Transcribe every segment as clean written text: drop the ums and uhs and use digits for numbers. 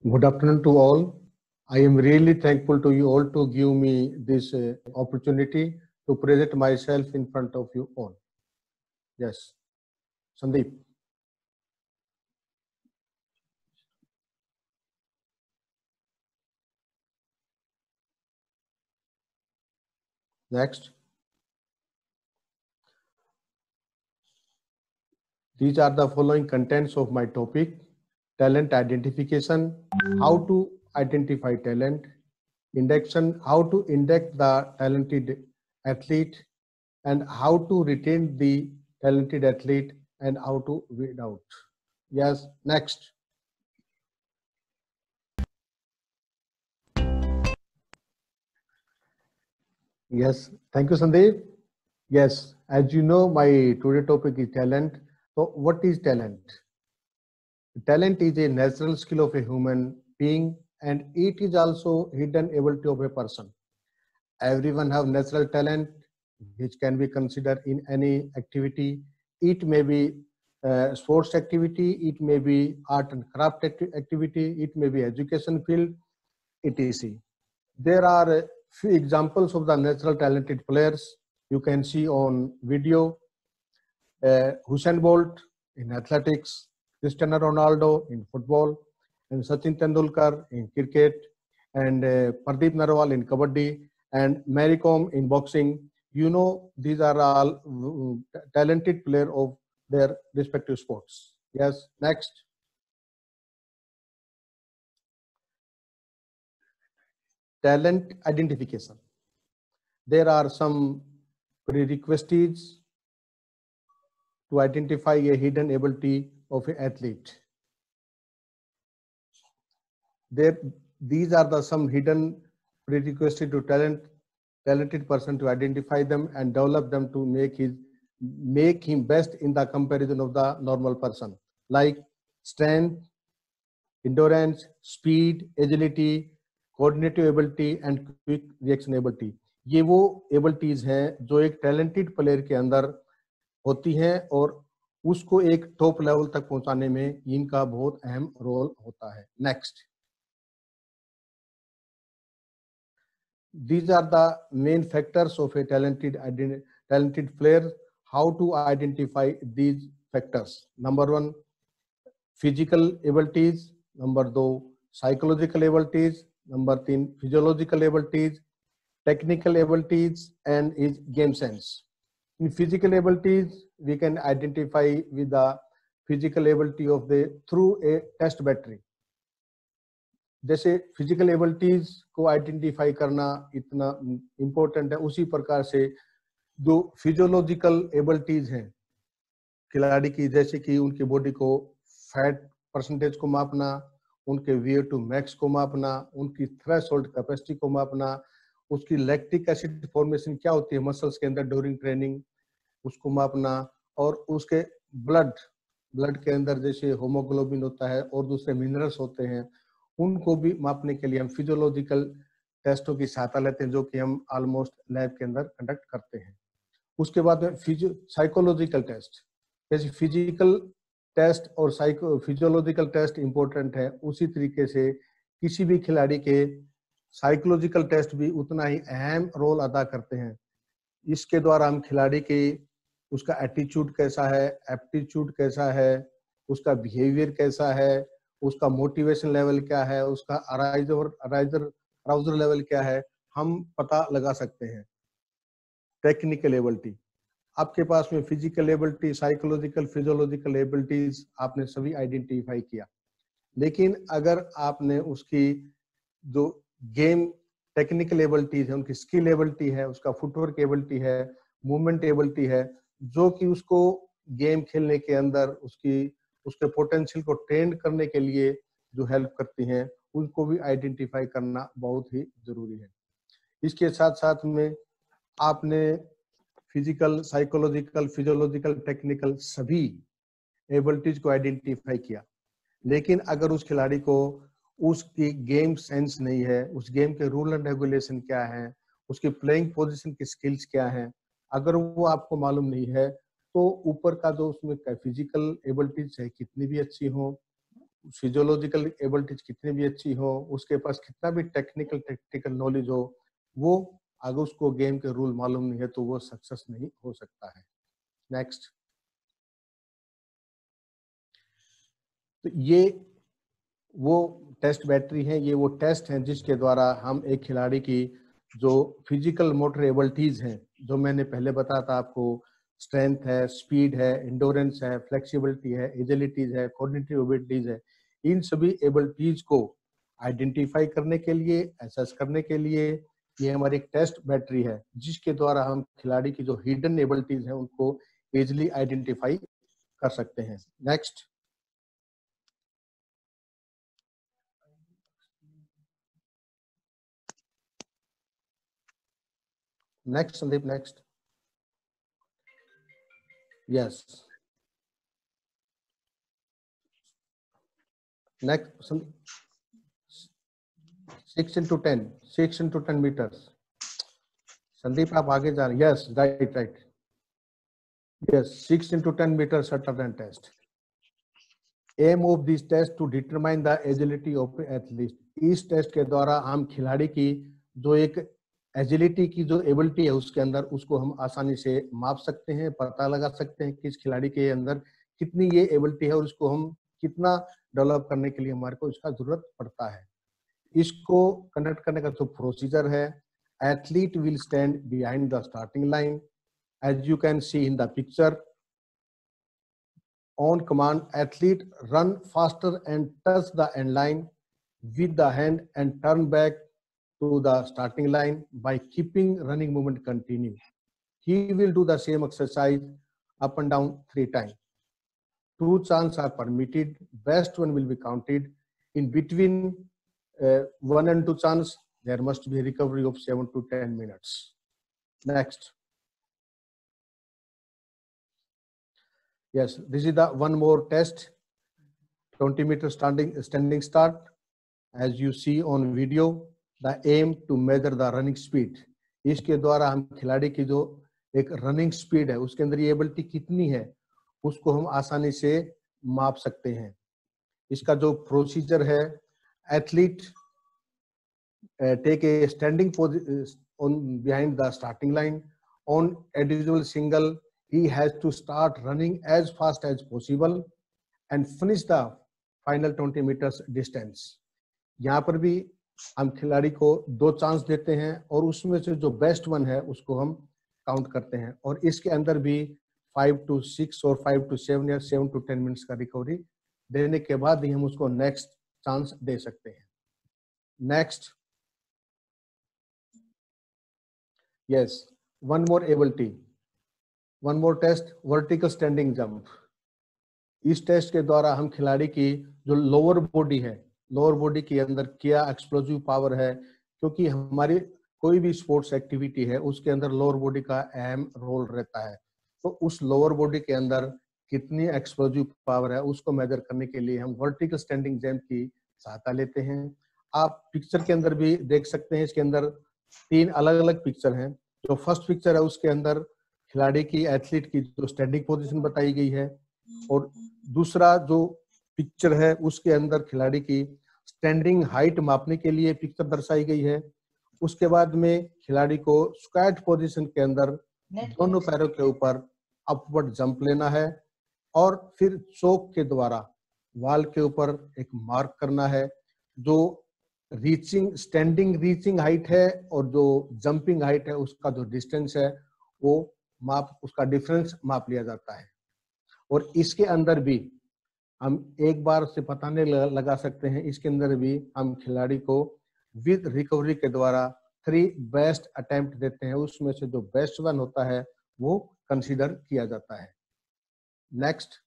Good afternoon to all. I am really thankful to you all to give me this opportunity to present myself in front of you all. Yes, Sandeep. Next. These are the following contents of my topic: talent identification, how to identify talent, induction, how to induct the talented athlete, and how to retain the talented athlete, and how to weed out. Yes, next. Yes, thank you, Sandeep. Yes, as you know, my today topic is talent. So, what is talent? Talent is a natural skill of a human being, and it is also hidden ability of a person. Everyone have natural talent, which can be considered in any activity. It may be sports activity, it may be art and craft activity, it may be education field, etc. There are a few examples of the natural talented players you can see on video. Usain Bolt in athletics, Cristiano Ronaldo in football, and Sachin Tendulkar in cricket, and Pradeep Narwal in kabaddi, and Mary Kom in boxing. You know, these are all talented players of their respective sports. Yes, next. Talent identification. There are some prerequisites to identify a hidden ability of an athlete. There, these are the some hidden prerequisites to talented person to identify them and develop them to make him best in the comparison of the normal person, like strength, endurance, speed, agility, coordinative ability and quick reaction ability. ये वो abilities हैं जो एक talented player के अंदर होती हैं और उसको एक टॉप लेवल तक पहुंचाने में इनका बहुत अहम रोल होता है. Next. These are the main factors of a talented player. How to identify these factors? Number one, physical abilities. Number two, psychological abilities. Number three, physiological abilities, technical abilities, and is game sense. In physical abilities, we can identify with the physical ability of the through a test battery. जैसे physical abilities को identify करना इतना important है, उसी प्रकार से जो physiological abilities हैं खिलाड़ी की, जैसे कि उनकी बॉडी को फैट परसेंटेज को मापना, उनके वेट टू मैक्स को मापना, उनकी थ्रेशोल्ड कैपेसिटी को मापना, उसकी लैक्टिक एसिड फॉर्मेशन क्या होती है मसल्स के अंदर ड्यूरिंग ट्रेनिंग उसको मापना, और उसके ब्लड के अंदर जैसे होमोग्लोबिन होता है और दूसरे मिनरल्स होते हैं उनको भी मापने के लिए हम फिजियोलॉजिकल टेस्टों की सहायता लेते हैं जो कि हम ऑलमोस्ट लैब के अंदर कंडक्ट करते हैं. उसके बाद में साइकोलॉजिकल टेस्ट, जैसे फिजिकल टेस्ट और फिजियोलॉजिकल टेस्ट इंपॉर्टेंट है, उसी तरीके से किसी भी खिलाड़ी के साइकोलॉजिकल टेस्ट भी उतना ही अहम रोल अदा करते हैं. इसके द्वारा हम खिलाड़ी के उसका एटीट्यूड कैसा है, एप्टीट्यूड कैसा है, उसका बिहेवियर कैसा है, उसका मोटिवेशन लेवल क्या है, उसका अराइजर लेवल क्या है, हम पता लगा सकते हैं. टेक्निकल एबिलिटी, आपके पास में physical ability, psychological, physiological abilities आपने सभी आइडेंटिफाई किया, लेकिन अगर आपने उसकी जो गेम टेक्निकल एबिलिटीज है, उनकी स्किल एबिलिटी है, उसका फुटवर्क एबिलिटी है, मूवमेंट एबिलिटी है, जो कि उसको गेम खेलने के अंदर उसके पोटेंशियल को ट्रेन करने के लिए जो हेल्प करती हैं, उनको भी आइडेंटिफाई करना बहुत ही जरूरी है. इसके साथ साथ में आपने फिजिकल, साइकोलॉजिकल, फिजियोलॉजिकल, टेक्निकल सभी एबिलिटीज को आइडेंटिफाई किया, लेकिन अगर उस खिलाड़ी को उसकी गेम सेंस नहीं है, उस गेम के रूल एंड रेगुलेशन क्या है, उसकी प्लेइंग पोजीशन की स्किल्स क्या है, अगर वो आपको मालूम नहीं है तो ऊपर का जो उसमें फिजिकल एबिलिटीज है कितनी भी अच्छी हो, फिजियोलॉजिकल एबिलिटीज कितनी भी अच्छी हो, उसके पास कितना भी टेक्निकल टेक्टिकल नॉलेज हो, वो अगर उसको गेम के रूल मालूम नहीं है तो वो सक्सेस नहीं हो सकता है। नेक्स्ट, तो ये वो टेस्ट बैटरी है, ये वो टेस्ट है जिसके द्वारा हम एक खिलाड़ी की जो फिजिकल मोटर एबिलिटीज हैं, जो मैंने पहले बताया था आपको, स्ट्रेंथ है, स्पीड है, इंडोरेंस है, फ्लेक्सिबिलिटी है, एजिलिटीज है, कॉग्निटिव एबिलिटीज है, इन सभी एबिलिटीज को आइडेंटिफाई करने के लिए, एसेस करने के लिए ये हमारी एक टेस्ट बैटरी है, जिसके द्वारा हम खिलाड़ी की जो हिडन एबिलिटीज है उनको इजिली आइडेंटिफाई कर सकते हैं। Next, next Sandeep, next, yes, next 6 into 10 meters। Sandeep आप आगे जा रहे हैं। Yes, right right, yes, 6 into 10 meters shuttle test। Aim of this test to determine the agility of athlete. इस टेस्ट के द्वारा हम खिलाड़ी की जो एक एजिलिटी की जो एबिलिटी है उसके अंदर, उसको हम आसानी से माप सकते हैं, पता लगा सकते हैं कि इस खिलाड़ी के अंदर कितनी ये एबिलिटी है और उसको हम कितना डेवलप करने के लिए हमारे को इसका जरूरत पड़ता है। इसको कंडक्ट करने का जो प्रोसीजर है, athlete will stand behind the starting line as you can see in the picture. On command, athlete run faster and touch the end line with the hand and turn back to the starting line by keeping running movement continue. He will do the same exercise up and down 3 times. 2 chances are permitted. Best one will be counted. In between 1 and 2 chances, there must be a recovery of 7 to 10 minutes. Next. Yes, this is the one more test. 20-meter standing start. As you see on video, the aim to measure the running speed. इसके द्वारा हम खिलाड़ी की जो एक running speed है उसके अंदर ये एबिलिटी कितनी है उसको हम आसानी से माप सकते हैं। इसका जो प्रोसीजर है, athlete take a standing on behind the starting line. On individual single, he has to start running as fast as possible and finish the final 20 meters distance. यहाँ पर भी हम खिलाड़ी को 2 चांस देते हैं और उसमें से जो बेस्ट वन है उसको हम काउंट करते हैं, और इसके अंदर भी 5 to 6 और 5 to 7 या 7 to 10 मिनट्स का रिकवरी देने के बाद ही हम उसको नेक्स्ट चांस दे सकते हैं। Next, yes, one more ability, one more test, vertical standing jump। इस टेस्ट के द्वारा हम खिलाड़ी की जो लोअर बॉडी है, लोअर बॉडी के अंदर क्या एक्सप्लोजिव पावर है, क्योंकि हमारी कोई भी स्पोर्ट्स एक्टिविटी है उसके अंदर लोअर बॉडी का अहम रोल रहता है, तो उस लोअर बॉडी के अंदर कितनी एक्सप्लोजिव पावर है उसको मेजर करने के लिए हम वर्टिकल स्टैंडिंग जंप की सहायता लेते हैं। आप पिक्चर के अंदर भी देख सकते हैं, इसके अंदर 3 अलग अलग पिक्चर हैं। जो फर्स्ट पिक्चर है उसके अंदर खिलाड़ी की, एथलीट की जो स्टैंडिंग पोजीशन बताई गई है, और दूसरा जो पिक्चर है उसके अंदर खिलाड़ी की स्टैंडिंग हाइट मापने के लिए पिक्चर दर्शाई गई है। उसके बाद में खिलाड़ी को स्क्वाट पोजीशन के अंदर दोनों पैरों के ऊपर अपवर्ड जंप लेना है और फिर चोक के द्वारा वॉल के ऊपर एक मार्क करना है। जो रीचिंग स्टैंडिंग रीचिंग हाइट है और जो जंपिंग हाइट है उसका जो डिस्टेंस है वो माप, उसका डिफरेंस माप लिया जाता है। और इसके अंदर भी हम एक बार से पता नहीं लगा सकते हैं, इसके अंदर भी हम खिलाड़ी को विद रिकवरी के द्वारा 3 बेस्ट अटेम्प्ट देते हैं, उसमें से जो बेस्ट वन होता है वो कंसीडर किया जाता है। Next,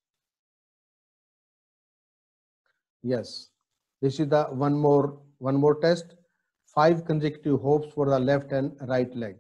yes, this is the one more test, 5 consecutive hops for the left and right leg।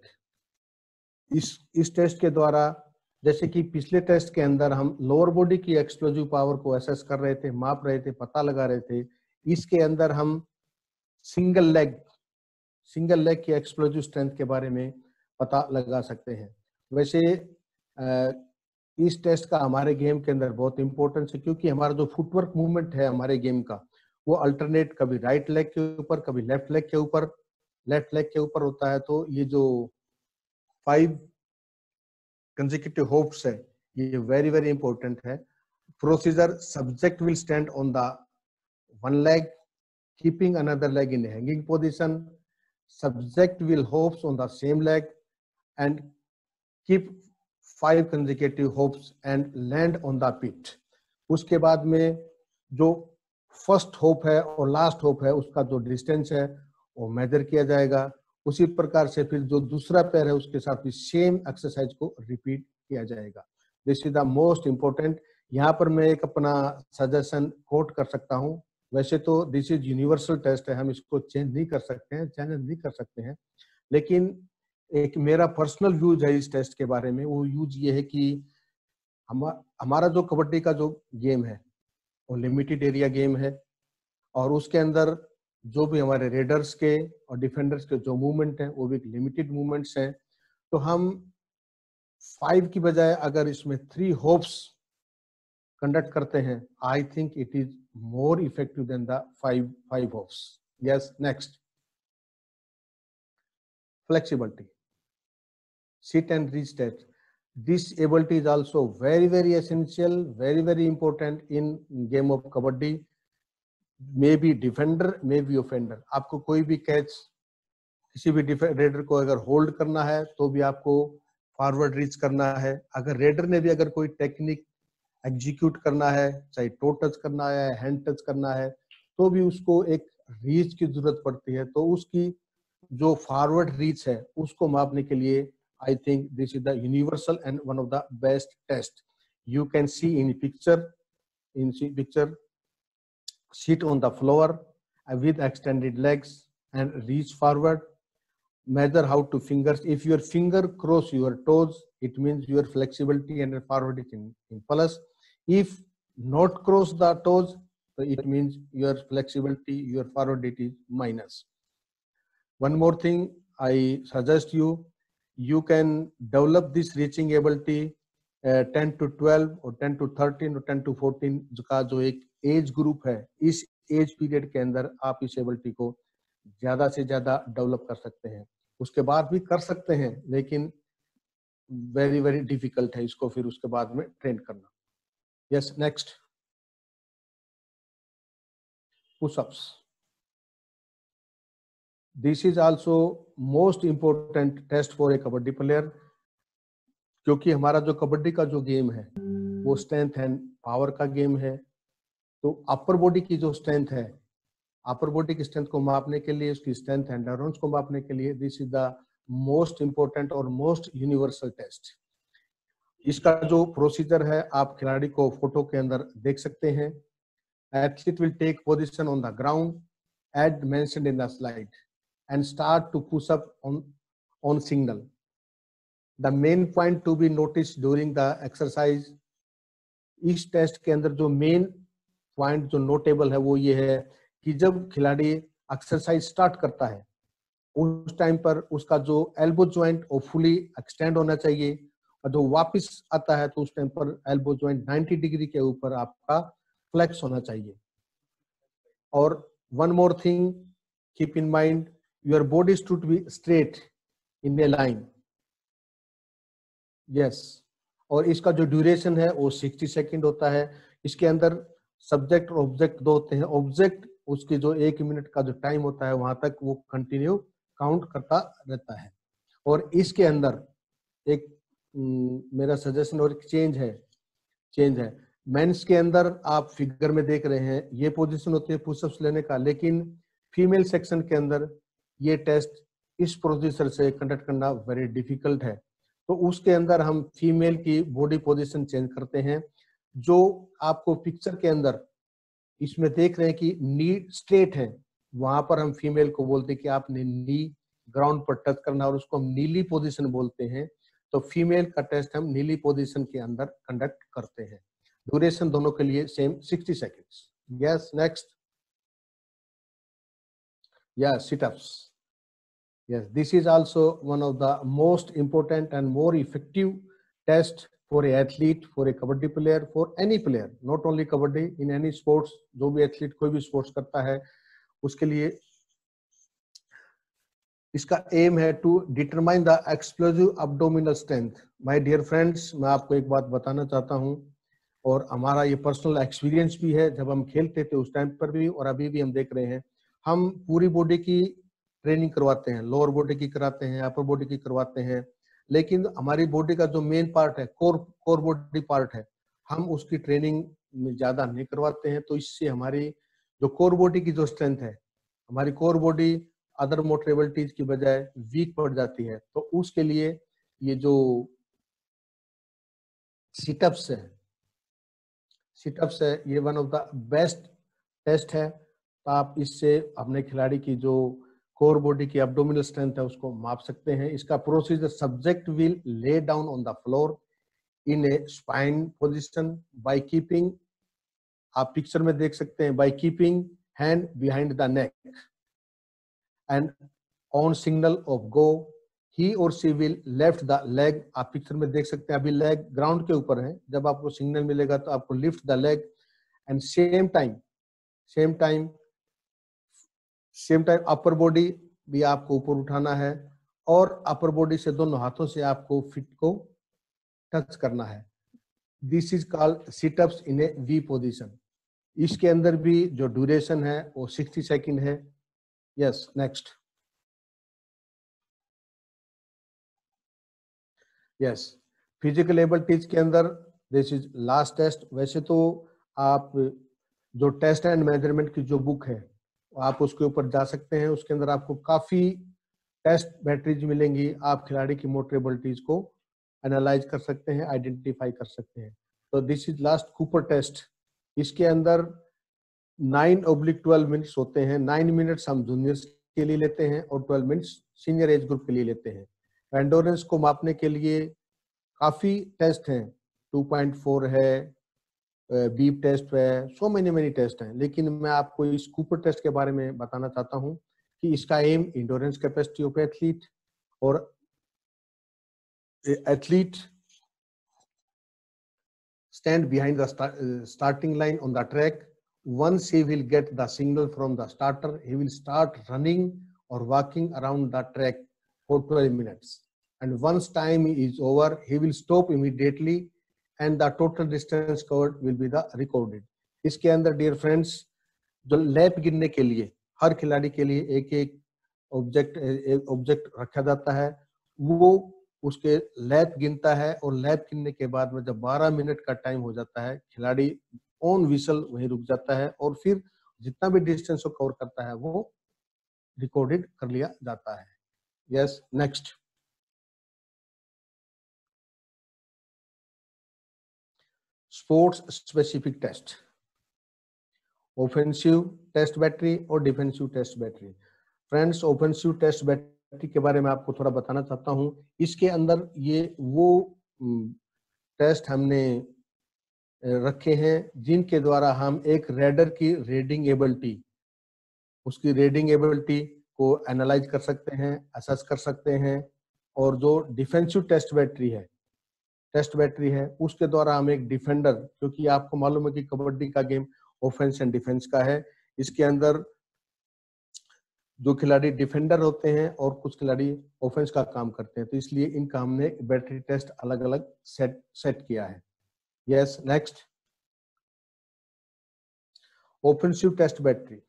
इस टेस्ट के द्वारा, जैसे कि पिछले टेस्ट के अंदर हम लोअर बॉडी की एक्सप्लोजिव पावर को असेस कर रहे थे, माप रहे थे, पता लगा रहे थे, इसके अंदर हम सिंगल लेग की एक्सप्लोजिव स्ट्रेंथ के बारे में पता लगा सकते हैं। वैसे इस टेस्ट का हमारे गेम के अंदर बहुत इंपॉर्टेंस है, क्योंकि हमारा जो फुटवर्क मूवमेंट है हमारे गेम का, वो अल्टरनेट कभी राइट लेग के ऊपर, कभी लेफ्ट लेग के ऊपर होता है। तो ये जो 5 कंसेक्यूटिव होप्स है, ये वेरी वेरी इंपॉर्टेंट है। Procedure: subject will stand on the one leg, keeping another leg in a hanging position. Subject will hops on the same leg and keep 5 consecutive hops and land on the pit. उसके बाद में जो first hope है और last hope है उसका जो distance है वो मेजर किया जाएगा। उसी प्रकार से फिर जो दूसरा पैर है उसके साथ भी सेम एक्सरसाइज को रिपीट किया जाएगा। This is the most important. यहाँ पर मैं एक अपना सजेशन कोट कर सकता हूँ। वैसे तो दिस इज यूनिवर्सल टेस्ट है, हम इसको चेंज नहीं कर सकते हैं, चैलेंज नहीं कर सकते हैं, लेकिन एक मेरा पर्सनल व्यूज है इस टेस्ट के बारे में। वो व्यूज ये है कि हमारा जो कबड्डी का जो गेम है वो लिमिटेड एरिया गेम है, और उसके अंदर जो भी हमारे रेडर्स के और डिफेंडर्स के जो मूवमेंट हैं वो भी लिमिटेड मूवमेंट्स हैं। तो हम 5 की बजाय अगर इसमें 3 होप्स कंडक्ट करते हैं, I think it is more effective than the 5 hops. Yes, next, flexibility, sit and reach test. This ability is also very very essential, very very important in game of kabaddi. May be defender, may be offender. आपको कोई भी catch किसी भी raider को अगर hold करना है तो भी आपको फॉरवर्ड रीच करना है। अगर रेडर ने भी अगर कोई टेक्निक एग्जीक्यूट करना है, चाहे टो टच करना है, हैंड टच करना है, तो भी उसको एक रीच की जरूरत पड़ती है। तो उसकी जो फॉरवर्ड रीच है उसको मापने के लिए I think this is the universal and one of the best test. You can see in picture sit on the floor with extended legs and reach forward. Measure how to fingers. If your finger cross your toes, it means your flexibility and forward is in plus. If not cross the toes, so it means your flexibility, your forward is minus. One more thing I suggest you, you can develop this reaching ability 10 to 12 और 10 to 13 और 10 to 14 का जो एक age group है, इस as period के अंदर आप इस एबिलिटी को ज्यादा से ज्यादा डेवलप कर सकते हैं। उसके बाद भी कर सकते हैं, लेकिन वेरी वेरी डिफिकल्ट है इसको फिर उसके बाद में ट्रेन करना। Yes, next, pushups. This is also most important test for a kabaddi player, क्योंकि हमारा जो कबड्डी का जो गेम है वो स्ट्रेंथ एंड पावर का गेम है। तो अपर बॉडी की जो स्ट्रेंथ है, अपर बॉडी की स्ट्रेंथ को मापने के लिए, उसकी स्ट्रेंथ एंड एंड्योरेंस को मापने के लिए this is the most important और मोस्ट यूनिवर्सल टेस्ट। इसका जो प्रोसीजर है आप खिलाड़ी को फोटो के अंदर देख सकते हैं। Athlete will take position on the ground as mentioned in the slide and start to push up on signal. The main point to be notice during the exercise, इस टेस्ट के अंदर जो मेन पॉइंट जो notable है वो ये है कि जब खिलाड़ी एक्सरसाइज स्टार्ट करता है उस टाइम पर उसका जो एल्बो जॉइंट वो फुली एक्सटेंड होना चाहिए, और जो वापस आता है तो उस टाइम पर एल्बो जॉइंट 90 डिग्री के ऊपर आपका फ्लेक्स होना चाहिए। और one more thing, keep in mind, your body should be straight in a line. Yes, और इसका जो ड्यूरेशन है वो 60 सेकेंड होता है। इसके अंदर सब्जेक्ट और ऑब्जेक्ट दो होते हैं। ऑब्जेक्ट उसके जो 1 मिनट का जो टाइम होता है वहां तक वो कंटिन्यू काउंट करता रहता है। और इसके अंदर एक मेरा सजेशन और चेंज है। मेंस के अंदर आप फिगर में देख रहे हैं ये पोजीशन होती है पुशअप्स लेने का, लेकिन फीमेल सेक्शन के अंदर ये टेस्ट इस प्रोसीजर से कंडक्ट करना वेरी डिफिकल्ट है। तो उसके अंदर हम फीमेल की बॉडी पोजीशन चेंज करते हैं। जो आपको पिक्चर के अंदर इसमें देख रहे हैं कि नी स्ट्रेट है, वहां पर हम फीमेल को बोलते हैं कि आपने नी ग्राउंड पर टच करना, और उसको हम नीली पोजीशन बोलते हैं। तो फीमेल का टेस्ट हम नीली पोजीशन के अंदर कंडक्ट करते हैं। ड्यूरेशन दोनों के लिए same 60 seconds. Yes, next, yes, situps. Yes, this is also one of the most important and more effective test for a athlete, for a kabaddi player, for any player, not only kabaddi, in any sports, जो भी athlete कोई भी sports करता है उसके लिए इसका aim है to determine the explosive abdominal strength. My dear friends, मैं आपको एक बात बताना चाहता हूं और हमारा ये पर्सनल एक्सपीरियंस भी है, जब हम खेलते थे उस टाइम पर भी और अभी भी हम देख रहे हैं, हम पूरी बॉडी की ट्रेनिंग करवाते हैं, लोअर बॉडी की कराते हैं, अपर बॉडी की करवाते हैं, लेकिन हमारी बॉडी का जो मेन पार्ट है, कोर बॉडी पार्ट है, हम उसकी ट्रेनिंग में ज्यादा नहीं करवाते हैं। तो इससे हमारी जो कोर बॉडी की जो स्ट्रेंथ है, हमारी core body other motor abilities की बजाय वीक पड़ जाती है। तो उसके लिए ये जो सिटअप्स है ये one of the best test है। तो आप इससे अपने खिलाड़ी की जो कोर बॉडी की एब्डोमिनल स्ट्रेंथ है उसको माप सकते हैं। इसका procedure, subject will lay down on the floor in a spine position by keeping, आप पिक्चर में देख सकते हैं, by keeping hand behind the neck and on signal of go he और she will left the leg, आप picture में देख सकते हैं, अभी लेग ग्राउंड के ऊपर है, जब आपको सिग्नल मिलेगा तो आपको lift the leg and same time upper body भी आपको ऊपर उठाना है और अपर बॉडी से दोनों हाथों से आपको फिट को टच करना है। This is called situps in a V position. इसके अंदर भी जो ड्यूरेशन है वो 60 सेकंड है। Yes, next. Yes, physical abilities के अंदर दिस इज लास्ट टेस्ट। वैसे तो आप जो टेस्ट एंड मेजरमेंट की जो बुक है आप उसके ऊपर जा सकते हैं, उसके अंदर आपको काफी टेस्ट बैटरीज मिलेंगी, आप खिलाड़ी की मोटर एबिलिटीज को एनालाइज कर सकते हैं, आइडेंटिफाई कर सकते हैं। तो this is last Cooper test. इसके अंदर 9/12 मिनट्स होते हैं। 9 मिनट्स हम जूनियर्स के लिए लेते हैं और 12 मिनट्स सीनियर एज ग्रुप के लिए लेते हैं। एंडोरेंस को मापने के लिए काफी टेस्ट हैं, 2.4 है, बीप टेस्ट है, सो मेनी टेस्ट हैं, लेकिन मैं आपको इस कूपर टेस्ट के बारे में बताना चाहता हूं कि इसका aim endurance capacity of athlete, और athlete stand behind the starting line on the track. Once he will get the signal from the starter, he will start running or walking around the track for 12 minutes. And once time is over, he will stop immediately and the total distance covered will be the recorded. इसके अंदर dear friends, जो lap गिनने के लिए हर खिलाड़ी के लिए एक ऑब्जेक्ट रखा जाता है, वो उसके लैप गिनता है और लैप गिनने के बाद में जब 12 मिनट का टाइम हो जाता है, खिलाड़ी ऑन विसल वहीं रुक जाता है और फिर जितना भी डिस्टेंस को कवर करता है वो रिकॉर्डेड कर लिया जाता है। Yes, next. Sports specific test, offensive test battery और defensive test battery. Friends, offensive test battery के बारे में आपको थोड़ा बताना चाहता हूं। इसके अंदर ये वो टेस्ट हमने रखे हैं जिनके द्वारा हम एक रेडर की रीडिंग एबिलिटी, उसकी रीडिंग एबिलिटी को एनालाइज कर सकते हैं, असेस कर सकते हैं। और जो डिफेंसिव टेस्ट बैटरी है उसके द्वारा हम एक डिफेंडर, क्योंकि आपको मालूम है कि कबड्डी का गेम ऑफेंस एंड डिफेंस का है, इसके अंदर जो खिलाड़ी डिफेंडर होते हैं और कुछ खिलाड़ी ऑफेंस का काम करते हैं, तो इसलिए इनका हमने बैटरी टेस्ट अलग अलग सेट किया है। Yes, next. Offensive test battery,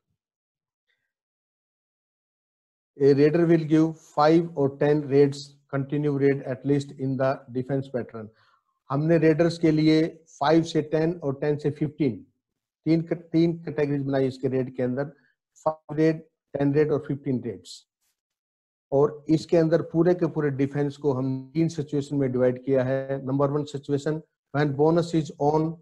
a raider will give 5 or 10 raids, continue raid at least in the defense pattern. हमने रेडर्स के लिए 5 से 10 और 10 से 15 तीन कैटेगरीज बनाई इसके रेड के अंदर, 5 रेड, 10 रेड और 15 रेड्स। और इसके अंदर पूरे के पूरे डिफेंस को हम 3 सिचुएशन में डिवाइड किया है। Number 1 situation, when bonus is on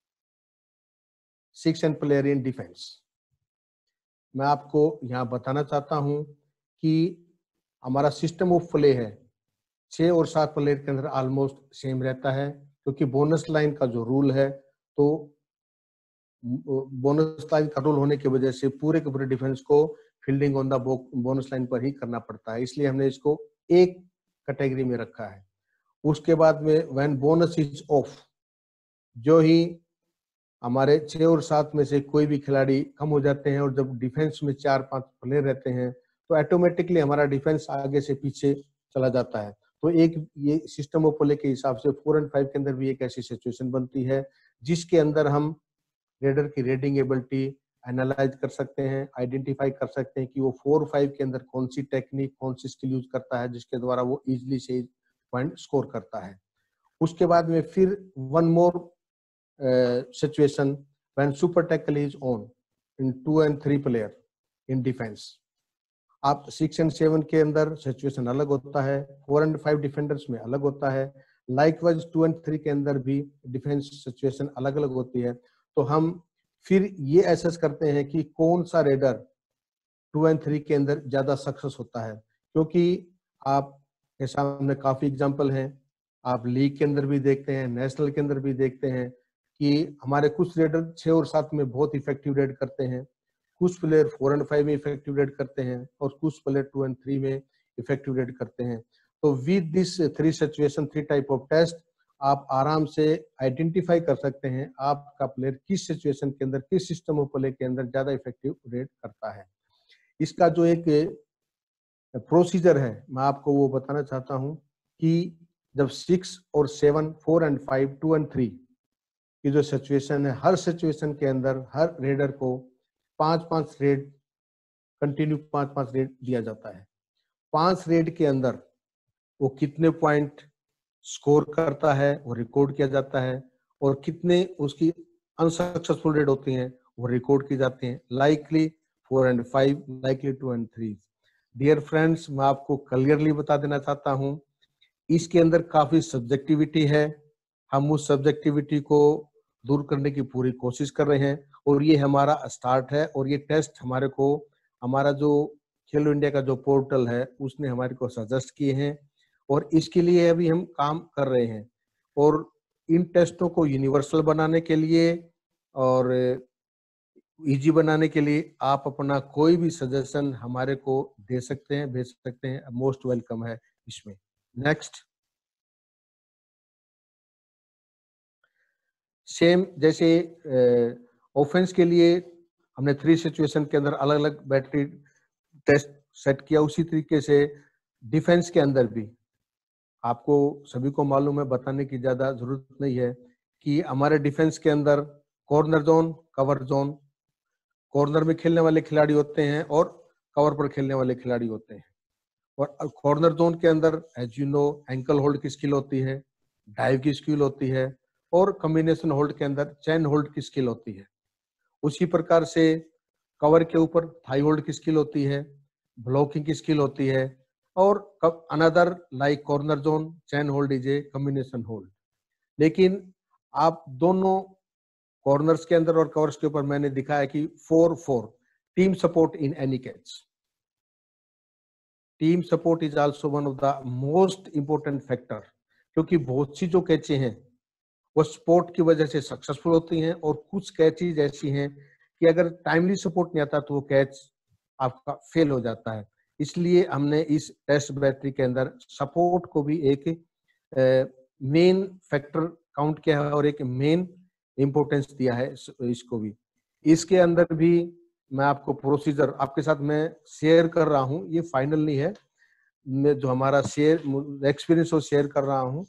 6 and player in defence. मैं आपको यहाँ बताना चाहता हूँ कि हमारा सिस्टम ऑफ प्ले है 6 और 7 प्लेयर के अंदर ऑलमोस्ट सेम रहता है, क्योंकि बोनस लाइन का जो रूल है, तो बोनस लाइन का रूल होने की वजह से पूरे के पूरे डिफेंस को fielding on the bonus line पर ही करना पड़ता है, इसलिए हमने इसको एक कैटेगरी में रखा है। उसके बाद में व्हेन बोनस इज ऑफ, जो ही हमारे 6 और 7 में से कोई भी खिलाड़ी कम हो जाते हैं और जब डिफेंस में 4-5 प्लेयर रहते हैं तो ऑटोमेटिकली हमारा डिफेंस आगे से पीछे चला जाता है। तो एक ये सिस्टम ऑफ प्ले के हिसाब से 4 एंड 5 के अंदर भी एक ऐसी सिचुएशन बनती है जिसके अंदर हम रेडर की रेडिंग एबिलिटी एनालाइज कर सकते हैं, आइडेंटिफाई कर सकते हैं कि वो 4-5 के अंदर कौन सी टेक्निक, कौन सी स्किल यूज करता है जिसके द्वारा वो इजिली से पॉइंट स्कोर करता है। उसके बाद में फिर one more situation when super tackle is on in 2 and 3 player in defense। आप 6 and 7 के अंदर सिचुएशन अलग होता है, 4 and 5 डिफेंडर्स में अलग होता है, लाइकवाइज 2 and 3 के अंदर भी डिफेंस सिचुएशन अलग अलग होती है। तो हम फिर ये एसेस करते हैं कि कौन सा रेडर 2 and 3 के अंदर ज्यादा सक्सेस होता है, क्योंकि आपके सामने काफी एग्जांपल हैं, आप लीग के अंदर भी देखते हैं, नेशनल के अंदर भी देखते हैं कि हमारे कुछ रेडर 6 और 7 में बहुत इफेक्टिव रेड करते हैं, कुछ प्लेयर 4 एंड 5 में इफेक्टिव रेड करते हैं और कुछ प्लेयर 2 एंड 3 में इफेक्टिव रेड करते हैं। तो with this 3 situation, 3 type of test, आप आराम से आइडेंटिफाई कर सकते हैं आपका प्लेयर किस सिचुएशन के अंदर, किस सिस्टम ऑफ प्ले के अंदर ज्यादा इफेक्टिव रेड करता है। इसका जो एक प्रोसीजर है मैं आपको वो बताना चाहता हूं कि जब 6 और 7, 4 एंड 5, 2 एंड 3 की जो सिचुएशन है, हर सिचुएशन के अंदर हर रेडर को 5-5 रेड, कंटिन्यू 5-5 रेड दिया जाता है। 5 रेड के अंदर वो कितने पॉइंट स्कोर करता है वो रिकॉर्ड किया जाता है और कितने उसकी अनसक्सेसफुल रेड होती हैं वो रिकॉर्ड की जाती हैं। Likely 4 and 5, likely 2 and 3। Dear friends, मैं आपको क्लियरली बता देना चाहता हूं, इसके अंदर काफी सब्जेक्टिविटी है। हम उस सब्जेक्टिविटी को दूर करने की पूरी कोशिश कर रहे हैं और ये हमारा स्टार्ट है और ये टेस्ट हमारे को, हमारा जो खेलो इंडिया का जो पोर्टल है उसने हमारे को सजेस्ट किए हैं और इसके लिए अभी हम काम कर रहे हैं। और इन टेस्टों को यूनिवर्सल बनाने के लिए और इजी बनाने के लिए आप अपना कोई भी सजेशन हमारे को दे सकते हैं, भेज सकते हैं, मोस्ट वेलकम है इसमें। नेक्स्ट, सेम जैसे ऑफेंस के लिए हमने 3 सिचुएशन के अंदर अलग अलग बैटरी टेस्ट सेट किया, उसी तरीके से डिफेंस के अंदर भी आपको सभी को मालूम है, बताने की ज्यादा जरूरत नहीं है कि हमारे डिफेंस के अंदर corner zone, cover zone, corner में खेलने वाले खिलाड़ी होते हैं और कवर पर खेलने वाले खिलाड़ी होते हैं। और कॉर्नर जोन के अंदर as you know ankle hold की स्किल होती है, डाइव की स्किल होती है और कॉम्बिनेशन होल्ड के अंदर चैन होल्ड की स्किल होती है। उसी प्रकार से कवर के ऊपर थाई होल्ड की स्किल होती है, ब्लॉकिंग की स्किल होती है और another like corner zone, chain hold is a combination hold. लेकिन आप दोनों कॉर्नर्स के अंदर और कवर्स के ऊपर मैंने दिखाया कि 4-4 team support in any catch. Team support is also one of the most important factor, क्योंकि बहुत सी जो कैचे हैं वो सपोर्ट की वजह से सक्सेसफुल होती हैं और कुछ कैचेज ऐसी हैं कि अगर टाइमली सपोर्ट नहीं आता तो वो कैच आपका फेल हो जाता है। इसलिए हमने इस टेस्ट बैटरी के अंदर सपोर्ट को भी एक मेन फैक्टर काउंट किया है और एक मेन इंपॉर्टेंस दिया है इसको भी। इसके अंदर भी मैं आपको प्रोसीजर आपके साथ मैं शेयर कर रहा हूं, ये फाइनल नहीं है, मैं जो हमारा शेयर एक्सपीरियंस वो शेयर कर रहा हूं।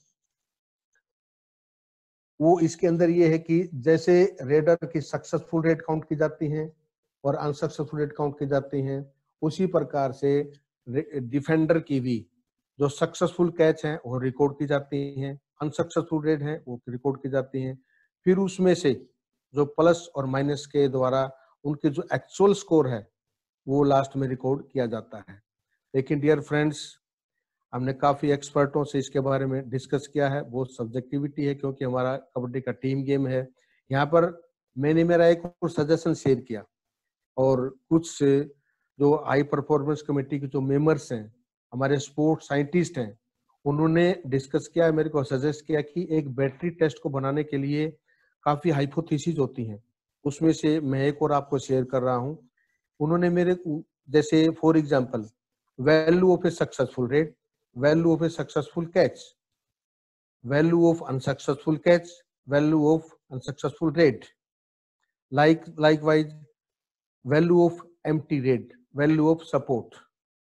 वो इसके अंदर ये है कि जैसे रेडर की सक्सेसफुल रेट काउंट की जाती हैं और अनसक्सेसफुल रेट काउंट की जाती हैं, उसी प्रकार से डिफेंडर की भी जो सक्सेसफुल कैच हैं वो रिकॉर्ड की जाती हैं, अनसक्सेसफुल रेट हैं वो रिकॉर्ड की जाती हैं। फिर उसमें से जो प्लस और माइनस के द्वारा उनके जो एक्चुअल स्कोर है वो लास्ट में रिकॉर्ड किया जाता है। लेकिन डियर फ्रेंड्स, हमने काफी एक्सपर्टों से इसके बारे में डिस्कस किया है, बहुत सब्जेक्टिविटी है क्योंकि हमारा कबड्डी का टीम गेम है। यहाँ पर मैंने मेरा एक और सजेशन शेयर किया और कुछ जो हाई परफॉर्मेंस कमेटी के जो मेंबर्स हैं, हमारे स्पोर्ट्स साइंटिस्ट हैं, उन्होंने डिस्कस किया, मेरे को सजेस्ट किया कि एक बैटरी टेस्ट को बनाने के लिए काफी हाइपोथेसिस होती हैं, उसमें से मैं एक और आपको शेयर कर रहा हूँ। उन्होंने मेरे जैसे for example value of a successful rate, value of a successful catch, value of unsuccessful catch, value of unsuccessful rate. Likewise, value of empty rate, value of support.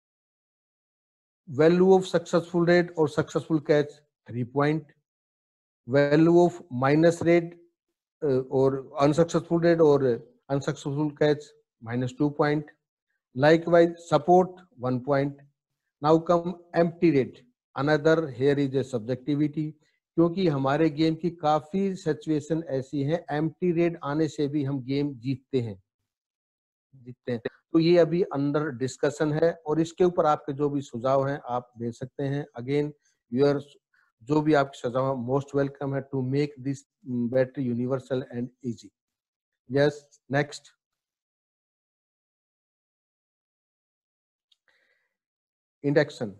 Value of successful rate or successful catch 3 point. Value of minus rate or unsuccessful rate or unsuccessful catch -2 point. Likewise, support 1 point. Now come empty rate. Another here is a subjectivity, क्योंकि हमारे game की काफी situation ऐसी है empty rate आने से भी हम गेम जीतते हैं। तो ये अभी अंडर डिस्कशन है और इसके ऊपर आपके जो भी सुझाव हैं आप दे सकते हैं। अगेन यूर जो भी आपके सुझाव मोस्ट वेलकम है to make this better universal and easy. Yes, next. Induction,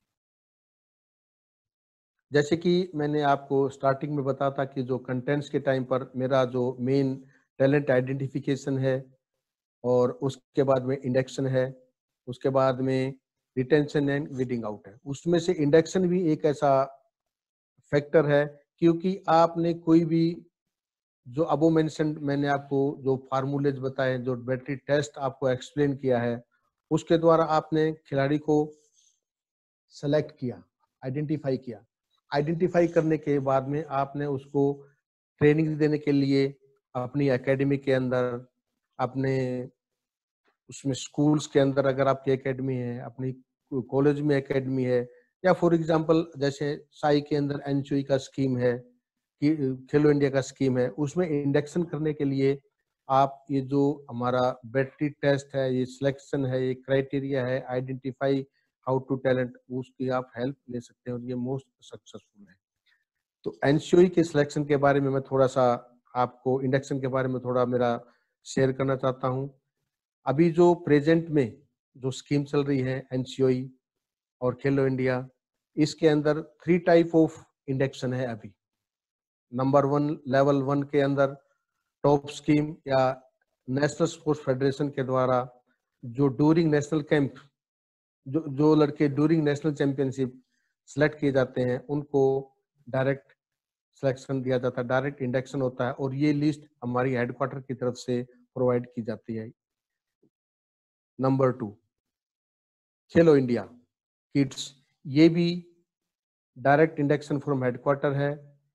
जैसे कि मैंने आपको स्टार्टिंग में बताया था कि जो कंटेंट्स के टाइम पर मेरा जो मेन टैलेंट आइडेंटिफिकेशन है और उसके बाद में इंडेक्शन है, उसके बाद में रिटेंशन एंड वीडिंग आउट है। उसमें से इंडेक्शन भी एक ऐसा फैक्टर है क्योंकि आपने कोई भी जो अबो मेंशन मैंने आपको जो फार्मूलेज बताए, जो बैटरी टेस्ट आपको एक्सप्लेन किया है, उसके द्वारा आपने खिलाड़ी को सेलेक्ट किया, आइडेंटिफाई किया। आइडेंटिफाई करने के बाद में आपने उसको ट्रेनिंग देने के लिए अपनी एकेडमी के अंदर, अपने उसमें स्कूल्स के अंदर अगर आपकी एकेडमी है, अपनी कॉलेज में एकेडमी है, या फॉर एग्जांपल जैसे साई के अंदर एनसीओई का स्कीम है, खेलो इंडिया का स्कीम है, उसमें इंडेक्शन करने के लिए आप ये जो हमारा बैटरी टेस्ट है, ये सिलेक्शन है, ये क्राइटेरिया है, आइडेंटिफाई हाउ टू टैलेंट, उसकी आप हेल्प ले सकते हैं और ये मोस्ट सक्सेसफुल है। तो एनसीओई के सिलेक्शन के बारे में मैं थोड़ा सा आपको इंडेक्शन के बारे में थोड़ा मेरा शेयर करना चाहता हूँ। अभी जो प्रेजेंट में जो स्कीम चल रही है एनसीओई और खेलो इंडिया, इसके अंदर 3 टाइप ऑफ इंडेक्शन है अभी। नंबर 1 लेवल 1 के अंदर टॉप स्कीम या नेशनल स्पोर्ट्स फेडरेशन के द्वारा जो ड्यूरिंग नेशनल कैंप जो लड़के ड्यूरिंग नेशनल चैंपियनशिप सेलेक्ट किए जाते हैं उनको डायरेक्ट सिलेक्शन दिया जाता है, डायरेक्ट इंडेक्शन होता है और ये लिस्ट हमारी हेडक्वार्टर की तरफ से प्रोवाइड की जाती है। नंबर 2 खेलो इंडिया किड्स, ये भी डायरेक्ट इंडेक्शन फ्रॉम हेडक्वार्टर है।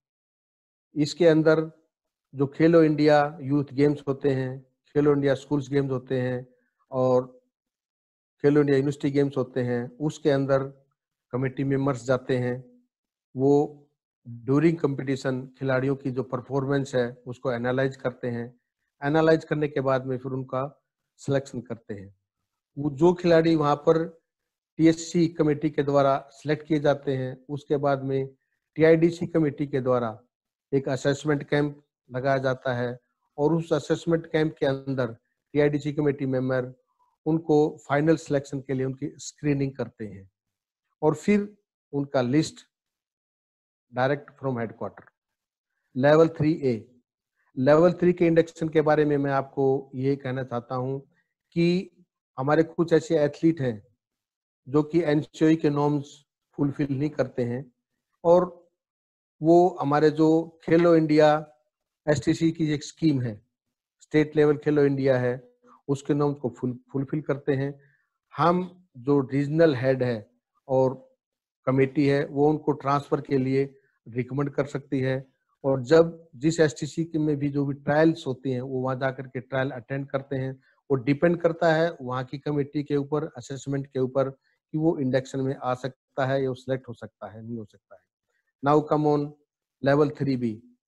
इसके अंदर जो खेलो इंडिया यूथ गेम्स होते हैं, खेलो इंडिया स्कूल्स गेम्स होते हैं और खेलो इंडिया यूनिवर्सिटी गेम्स होते हैं, उसके अंदर कमेटी मेंबर्स जाते हैं। वो ड्यूरिंग कंपटीशन खिलाड़ियों की जो परफॉर्मेंस है उसको एनालाइज करते हैं। एनालाइज करने के बाद में फिर उनका सिलेक्शन करते हैं। वो जो खिलाड़ी वहां पर टीएससी कमेटी के द्वारा सिलेक्ट किए जाते हैं, उसके बाद में टीआईडीसी कमेटी के द्वारा एक असेसमेंट कैंप लगाया जाता है और उस असेसमेंट कैंप के अंदर टीआईडीसी कमेटी मेंबर उनको फाइनल सिलेक्शन के लिए उनकी स्क्रीनिंग करते हैं और फिर उनका list direct from headquarter. Level 3A, level 3 के इंडेक्शन के बारे में मैं आपको ये कहना चाहता हूँ कि हमारे कुछ ऐसे एथलीट हैं जो कि एनसीओई के नॉर्म्स फुलफिल नहीं करते हैं और वो हमारे जो खेलो इंडिया एसटीसी की एक स्कीम है, स्टेट लेवल खेलो इंडिया है, उसके नॉर्म्स को फुलफिल करते हैं। हम जो रीजनल हेड है और कमेटी है वो उनको ट्रांसफर के लिए रिकमेंड कर सकती है और जब जिस एसटीसी में भी जो भी ट्रायल्स होती हैं वो वहां जाकर के ट्रायल अटेंड करते हैं। वो डिपेंड करता है वहां की कमेटी के ऊपर, असेसमेंट के ऊपर कि वो इंडेक्शन में आ सकता है या वो सिलेक्ट हो सकता है, नहीं हो सकता है। Now come on level 3B।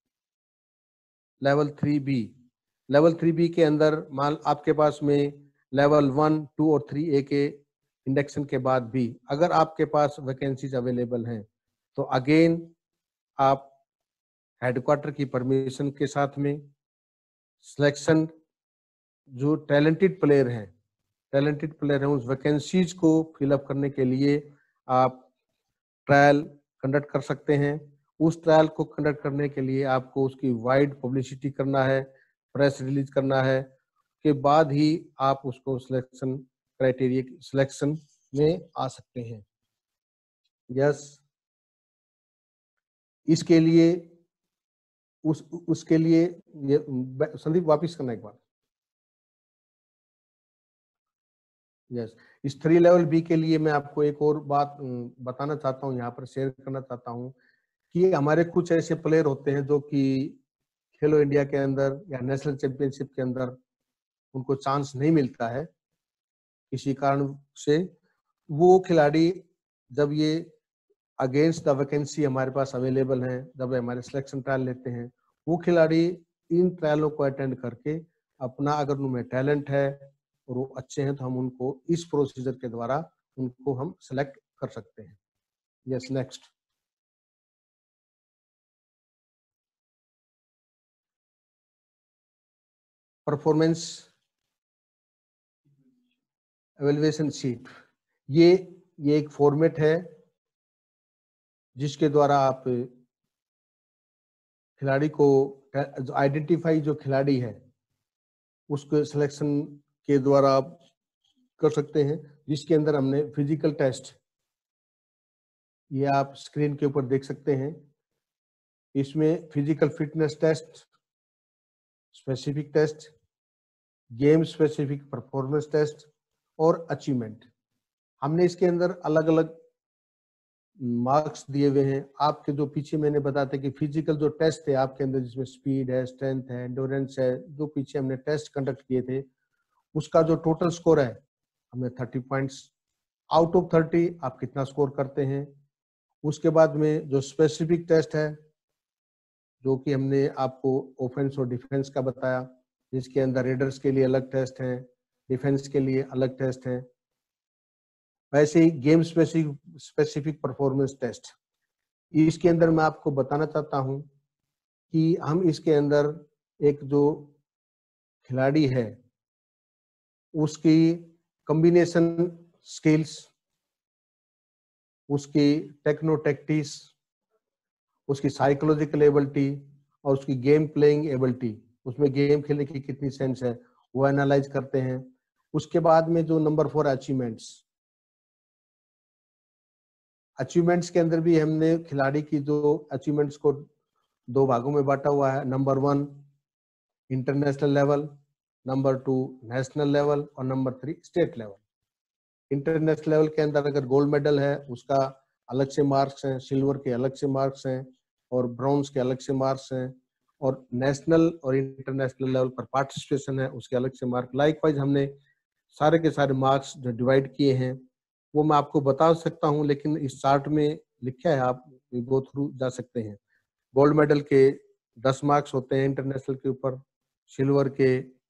Level 3B, level 3B के अंदर मान आपके पास में लेवल 1, 2 और 3A के इंडेक्शन के बाद भी अगर आपके पास वैकेंसीज अवेलेबल हैं तो अगेन आप हेडक्वार्टर की परमिशन के साथ में सिलेक्शन जो टैलेंटेड प्लेयर हैं उस वैकेंसीज को फिलअप करने के लिए आप ट्रायल कंडक्ट कर सकते हैं। उस ट्रायल को कंडक्ट करने के लिए आपको उसकी वाइड पब्लिसिटी करना है, प्रेस रिलीज करना है, के बाद ही आप उसको सिलेक्शन क्राइटेरिया सिलेक्शन में आ सकते हैं। यस, इसके लिए उसके लिए ये संदीप वापिस करना एक बार। यस, इस 3 लेवल बी के लिए मैं आपको एक और बात बताना चाहता हूँ, यहाँ पर शेयर करना चाहता हूँ कि हमारे कुछ ऐसे प्लेयर होते हैं जो कि खेलो इंडिया के अंदर या नेशनल चैंपियनशिप के अंदर उनको चांस नहीं मिलता है किसी कारण से। वो खिलाड़ी जब ये अगेंस्ट द वैकेंसी हमारे पास अवेलेबल है, जब हमारे सिलेक्शन ट्रायल लेते हैं, वो खिलाड़ी इन ट्रायलों को अटेंड करके अपना, अगर उनमें टैलेंट है और वो अच्छे हैं, तो हम उनको इस प्रोसीजर के द्वारा उनको हम सेलेक्ट कर सकते हैं। Yes, next. Performance evaluation sheet, ये एक फॉर्मेट है जिसके द्वारा आप खिलाड़ी को आइडेंटिफाई, जो खिलाड़ी है उसको सिलेक्शन के द्वारा आप कर सकते हैं, जिसके अंदर हमने फिजिकल टेस्ट, ये आप स्क्रीन के ऊपर देख सकते हैं। इसमें physical fitness test, specific test, game specific performance test और अचीवमेंट, हमने इसके अंदर अलग अलग मार्क्स दिए हुए हैं। आपके जो पीछे मैंने बताया था कि फिजिकल जो टेस्ट थे आपके अंदर, जिसमें स्पीड है, स्ट्रेंथ है, एंड्योरेंस है, जो पीछे हमने टेस्ट कंडक्ट किए थे, उसका जो टोटल स्कोर है हमने 30 पॉइंट्स, आउट ऑफ 30 आप कितना स्कोर करते हैं। उसके बाद में जो स्पेसिफिक टेस्ट है, जो कि हमने आपको ऑफेंस और डिफेंस का बताया, जिसके अंदर रेडर्स के लिए अलग टेस्ट है, डिफेंस के लिए अलग टेस्ट है। वैसे ही गेम स्पेसिफिक परफॉर्मेंस टेस्ट, इसके अंदर मैं आपको बताना चाहता हूं कि हम इसके अंदर एक जो खिलाड़ी है उसकी कॉम्बिनेशन स्किल्स, उसकी टेक्नो टैक्टिक्स, उसकी साइकोलॉजिकल एबिलिटी और उसकी गेम प्लेइंग एबिलिटी, उसमें गेम खेलने की कितनी सेंस है, वो एनालाइज करते हैं। उसके बाद में जो नंबर 4 अचीवमेंट्स, अचीवमेंट्स के अंदर भी हमने खिलाड़ी की जो अचीवमेंट्स को 2 भागों में बांटा हुआ है। Number 1 international level, number 2 national level और number 3 state level. International level के अंदर अगर गोल्ड मेडल है उसका अलग से मार्क्स हैं, सिल्वर के अलग से मार्क्स हैं और ब्रॉन्ज के अलग से मार्क्स हैं, और नेशनल और इंटरनेशनल लेवल पर पार्टिसिपेशन है उसके अलग से मार्क। लाइकवाइज हमने सारे के सारे मार्क्स जो डिवाइड किए हैं वो मैं आपको बता सकता हूं, लेकिन इस चार्ट में लिखा है, आप गो थ्रू जा सकते हैं। गोल्ड मेडल के 10 मार्क्स होते हैं इंटरनेशनल के ऊपर, सिल्वर के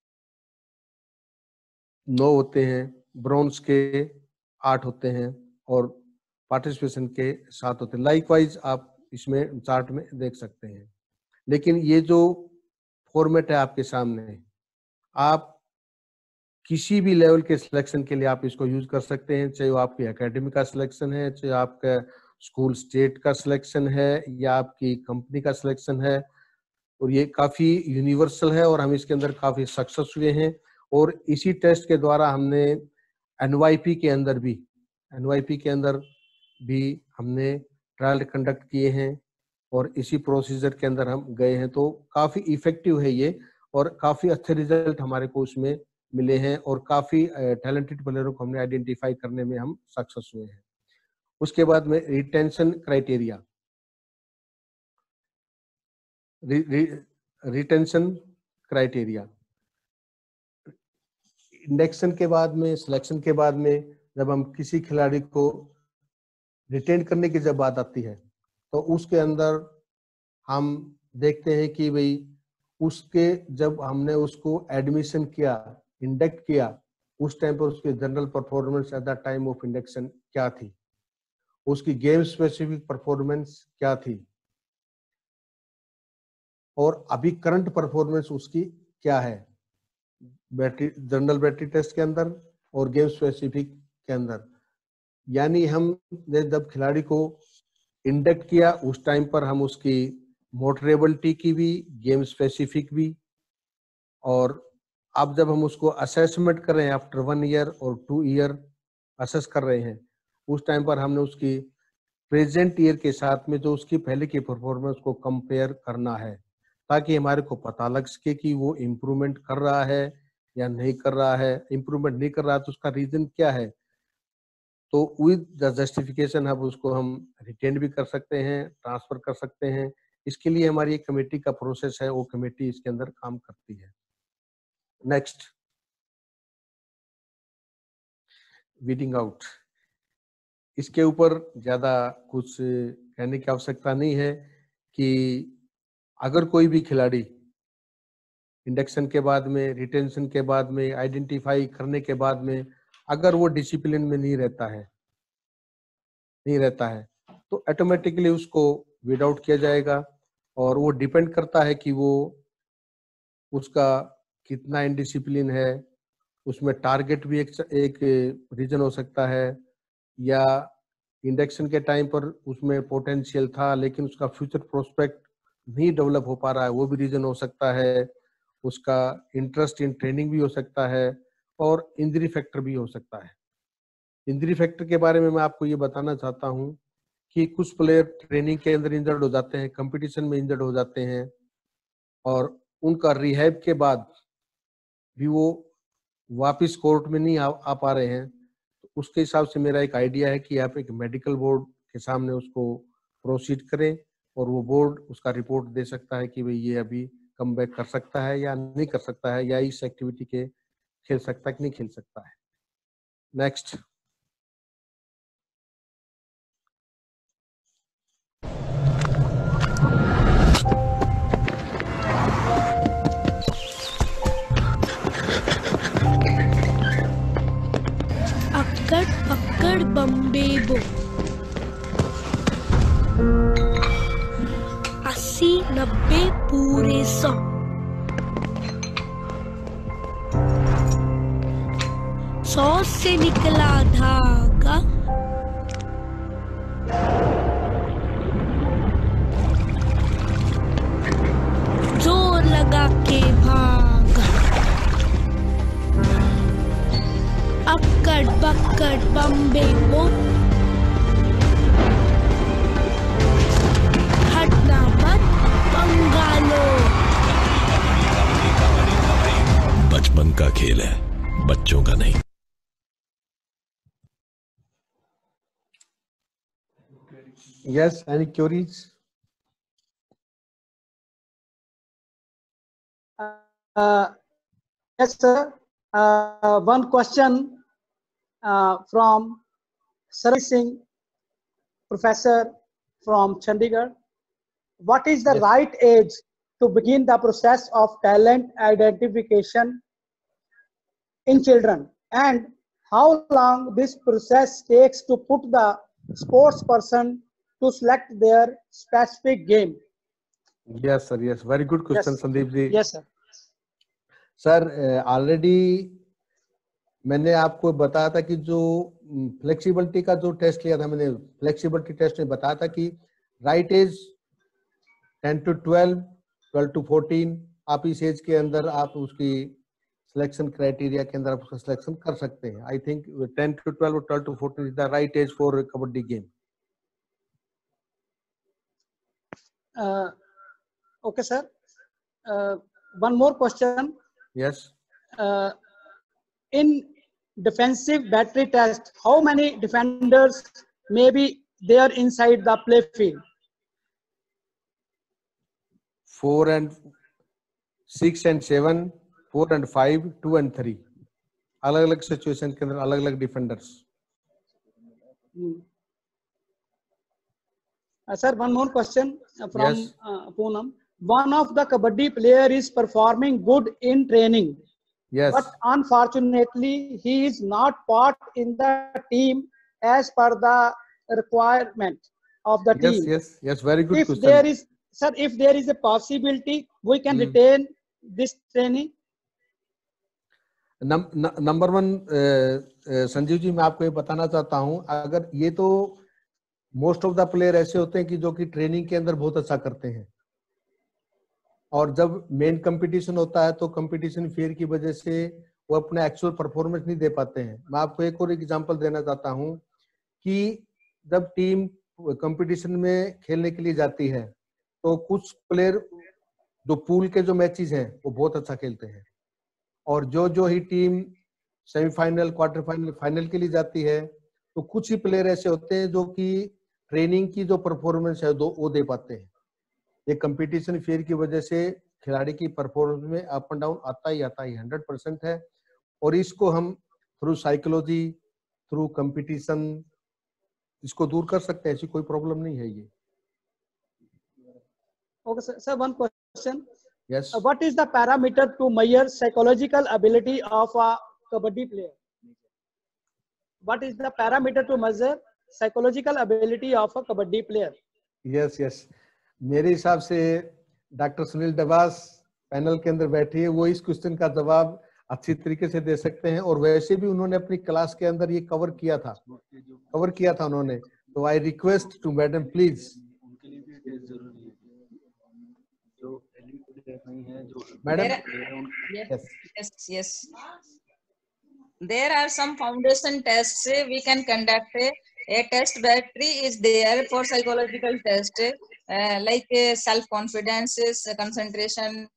9 होते हैं, ब्रॉन्ज के 8 होते हैं और पार्टिसिपेशन के 7 होते हैं। लाइकवाइज आप इसमें चार्ट में देख सकते हैं। लेकिन ये जो फॉर्मेट है आपके सामने, आप किसी भी लेवल के सिलेक्शन के लिए आप इसको यूज कर सकते हैं, चाहे वो आपकी एकेडमी का सिलेक्शन है, चाहे आपका स्कूल स्टेट का सिलेक्शन है या आपकी कंपनी का सिलेक्शन है। और ये काफी यूनिवर्सल है और हम इसके अंदर काफी सक्सेस हुए हैं। और इसी टेस्ट के द्वारा हमने एनवाईपी के अंदर भी हमने ट्रायल कंडक्ट किए हैं और इसी प्रोसीजर के अंदर हम गए हैं। तो काफी इफेक्टिव है ये और काफी अच्छे रिजल्ट हमारे को उसमें मिले हैं और काफी टैलेंटेड प्लेयरों को हमने आइडेंटिफाई करने में हम सक्सेस हुए हैं। उसके बाद में retention criteria, retention criteria, induction के बाद में, सिलेक्शन के बाद में जब हम किसी खिलाड़ी को रिटेन करने की जब बात आती है तो उसके अंदर हम देखते हैं कि भाई उसके, जब हमने उसको एडमिशन किया, इंडक्ट किया, उस टाइम पर उसकी general performance at the time of induction क्या थी, उसकी गेम स्पेसिफिक परफॉर्मेंस क्या थी और अभी करंट परफॉर्मेंस उसकी क्या है, बैटरी, जनरल बैटरी टेस्ट के अंदर और गेम स्पेसिफिक के अंदर। यानी हमने जब खिलाड़ी को इंडक्ट किया उस टाइम पर हम उसकी मोटरेबिलिटी की भी, गेम स्पेसिफिक भी, और अब जब हम उसको असेसमेंट कर रहे हैं आफ्टर 1 ईयर और 2 ईयर असेस कर रहे हैं, उस टाइम पर हमने उसकी प्रेजेंट ईयर के साथ में जो उसकी पहले की परफॉर्मेंस को कंपेयर करना है, ताकि हमारे को पता लग सके कि वो इम्प्रूवमेंट कर रहा है या नहीं कर रहा है। इम्प्रूवमेंट नहीं कर रहा है तो उसका रीजन क्या है, तो विद द जस्टिफिकेशन अब उसको हम रिटेन भी कर सकते हैं, ट्रांसफर कर सकते हैं। इसके लिए हमारी एक कमेटी का प्रोसेस है, वो कमेटी इसके अंदर काम करती है। Next, weeding out. इसके ऊपर ज्यादा कुछ कहने की आवश्यकता नहीं है कि अगर कोई भी खिलाड़ी इंडक्शन के बाद में, रिटेंशन के बाद में, आइडेंटिफाई करने के बाद में अगर वो डिसिप्लिन में नहीं रहता है तो ऑटोमेटिकली उसको वीड आउट किया जाएगा। और वो डिपेंड करता है कि वो उसका कितना इनडिसिप्लिन है, उसमें टारगेट भी एक रीजन हो सकता है, या इंडक्शन के टाइम पर उसमें पोटेंशियल था लेकिन उसका फ्यूचर प्रोस्पेक्ट नहीं डेवलप हो पा रहा है, वो भी रीजन हो सकता है। उसका इंटरेस्ट इन ट्रेनिंग भी हो सकता है, और इंजरी फैक्टर भी हो सकता है। इंजरी फैक्टर के बारे में मैं आपको ये बताना चाहता हूँ कि कुछ प्लेयर ट्रेनिंग के अंदर इंजर्ड हो जाते हैं, कंपटीशन में इंजर्ड हो जाते हैं, और उनका रिहैब के बाद भी वो वापस कोर्ट में नहीं आ पा रहे हैं। तो उसके हिसाब से मेरा एक आइडिया है कि आप एक मेडिकल बोर्ड के सामने उसको प्रोसीड करें, और वो बोर्ड उसका रिपोर्ट दे सकता है कि भाई ये अभी कम बैक कर सकता है या नहीं कर सकता है, या इस एक्टिविटी के खेल सकता है कि नहीं खेल सकता है। नेक्स्ट, अक्कड़ पक्कड़ बम्बे बो, 80 90 पूरे 100, 100 से निकला धागा, जोर लगा के भागा। अक्कड़ पक्कड़ बम्बे बो, हटना मत पंगा लो। बचपन का खेल है, बच्चों का नहीं। Yes, any queries? Yes, sir. One question from Sarai Singh, professor from Chandigarh. What is the Yes. right age to begin the process of talent identification in children, and how long this process takes to put the sports person to select their specific game? Yes, sir. Yes, very good question, Yes. Sandeep ji. Yes, sir. Sir, already मैंने आपको बताया था कि जो flexibility का जो test लिया था मैंने, फ्लेक्सिबिलिटी टेस्ट में बताया था कि राइट एज 10 to 12, 12 to 14, आप इस एज के अंदर आप उसकी सिलेक्शन क्राइटेरिया के अंदर आप उसका सिलेक्शन कर सकते हैं। आई थिंक 10 to 12 और 12 to 14 is the right age for kabaddi game. Okay, sir. One more question. यस, In defensive battery test, how many defenders may be there inside the play field? 4 and 6 and 7, 4 and 5, 2 and 3, अलग अलग situation के अंदर अलग अलग defenders. Sir, one more question from Yes. Poonam. One of the kabaddi player is performing good in training, yes, but unfortunately he is not part in the team as per the requirement of the yes, team. Yes, yes, very good If question. there is, sir, if there is a possibility, we can retain this training. Number one, Sanjeev ji, मैं आपको ये बताना चाहता हूं, अगर ये तो most of the player ऐसे होते हैं कि जो कि ट्रेनिंग के अंदर बहुत अच्छा करते हैं, और जब मेन कंपटीशन होता है तो कंपटीशन फेयर की वजह से वो अपना एक्चुअल परफॉर्मेंस नहीं दे पाते हैं। मैं आपको एक और एग्जांपल देना चाहता हूं कि जब टीम कंपटीशन में खेलने के लिए जाती है तो कुछ प्लेयर जो पूल के जो मैचेस हैं वो बहुत अच्छा खेलते हैं, और जो ही team semifinal, quarter final, final के लिए जाती है तो कुछ ही प्लेयर ऐसे होते हैं जो कि ट्रेनिंग की जो परफॉर्मेंस है वो दे पाते हैं। ये कंपटीशन फेयर की वजह से खिलाड़ी की परफॉर्मेंस में अप एंड डाउन आता ही 100% है, और इसको हम थ्रू साइकोलॉजी, थ्रू कंपटीशन इसको दूर कर सकते हैं, ऐसी कोई प्रॉब्लम नहीं है ये। Okay, sir, one question. Yes What is the parameter to measure psychological ability of a kabaddi player? What is the parameter to measure psychological ability of a kabaddi player? Yes मेरे हिसाब से doctor Sunil Dabas panel के अंदर बैठी है, वो इस question का जवाब अच्छी तरीके से दे सकते हैं, और वैसे भी उन्होंने अपनी क्लास के अंदर ये कवर किया था उन्होंने। तो I request to madam please. Madam Yes. There are some foundation tests we can conduct. A test battery is there for psychological test, like self confidence, concentration,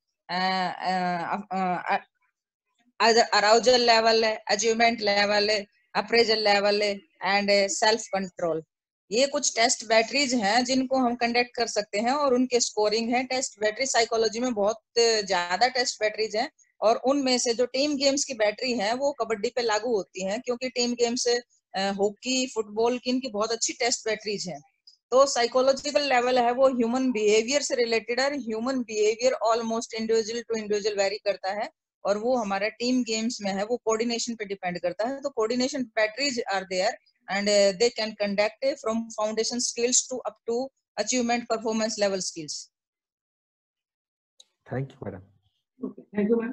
arousal level, achievement level, appraisal level, and self control. ये कुछ test batteries हैं जिनको हम conduct कर सकते हैं और उनके स्कोरिंग है। टेस्ट बैटरी साइकोलॉजी में बहुत ज्यादा टेस्ट बैटरीज हैं, और उनमें से जो टीम गेम्स की बैटरी है वो कबड्डी पे लागू होती हैं, क्योंकि टीम गेम्स हॉकी, फुटबॉल की इनकी बहुत अच्छी टेस्ट बैटरीज हैं। तो साइकोलॉजिकल लेवल है वो ह्यूमन बिहेवियर से रिलेटेड है। Human behaviour almost individual to individual vary करता है, और वो हमारा टीम गेम्स में है वो कोऑर्डिनेशन पे डिपेंड करता है। तो coordination batteries are there and they can conduct from foundation skills to up to achievement performance level skills. Thank you madam. Okay, thank you, ma'am.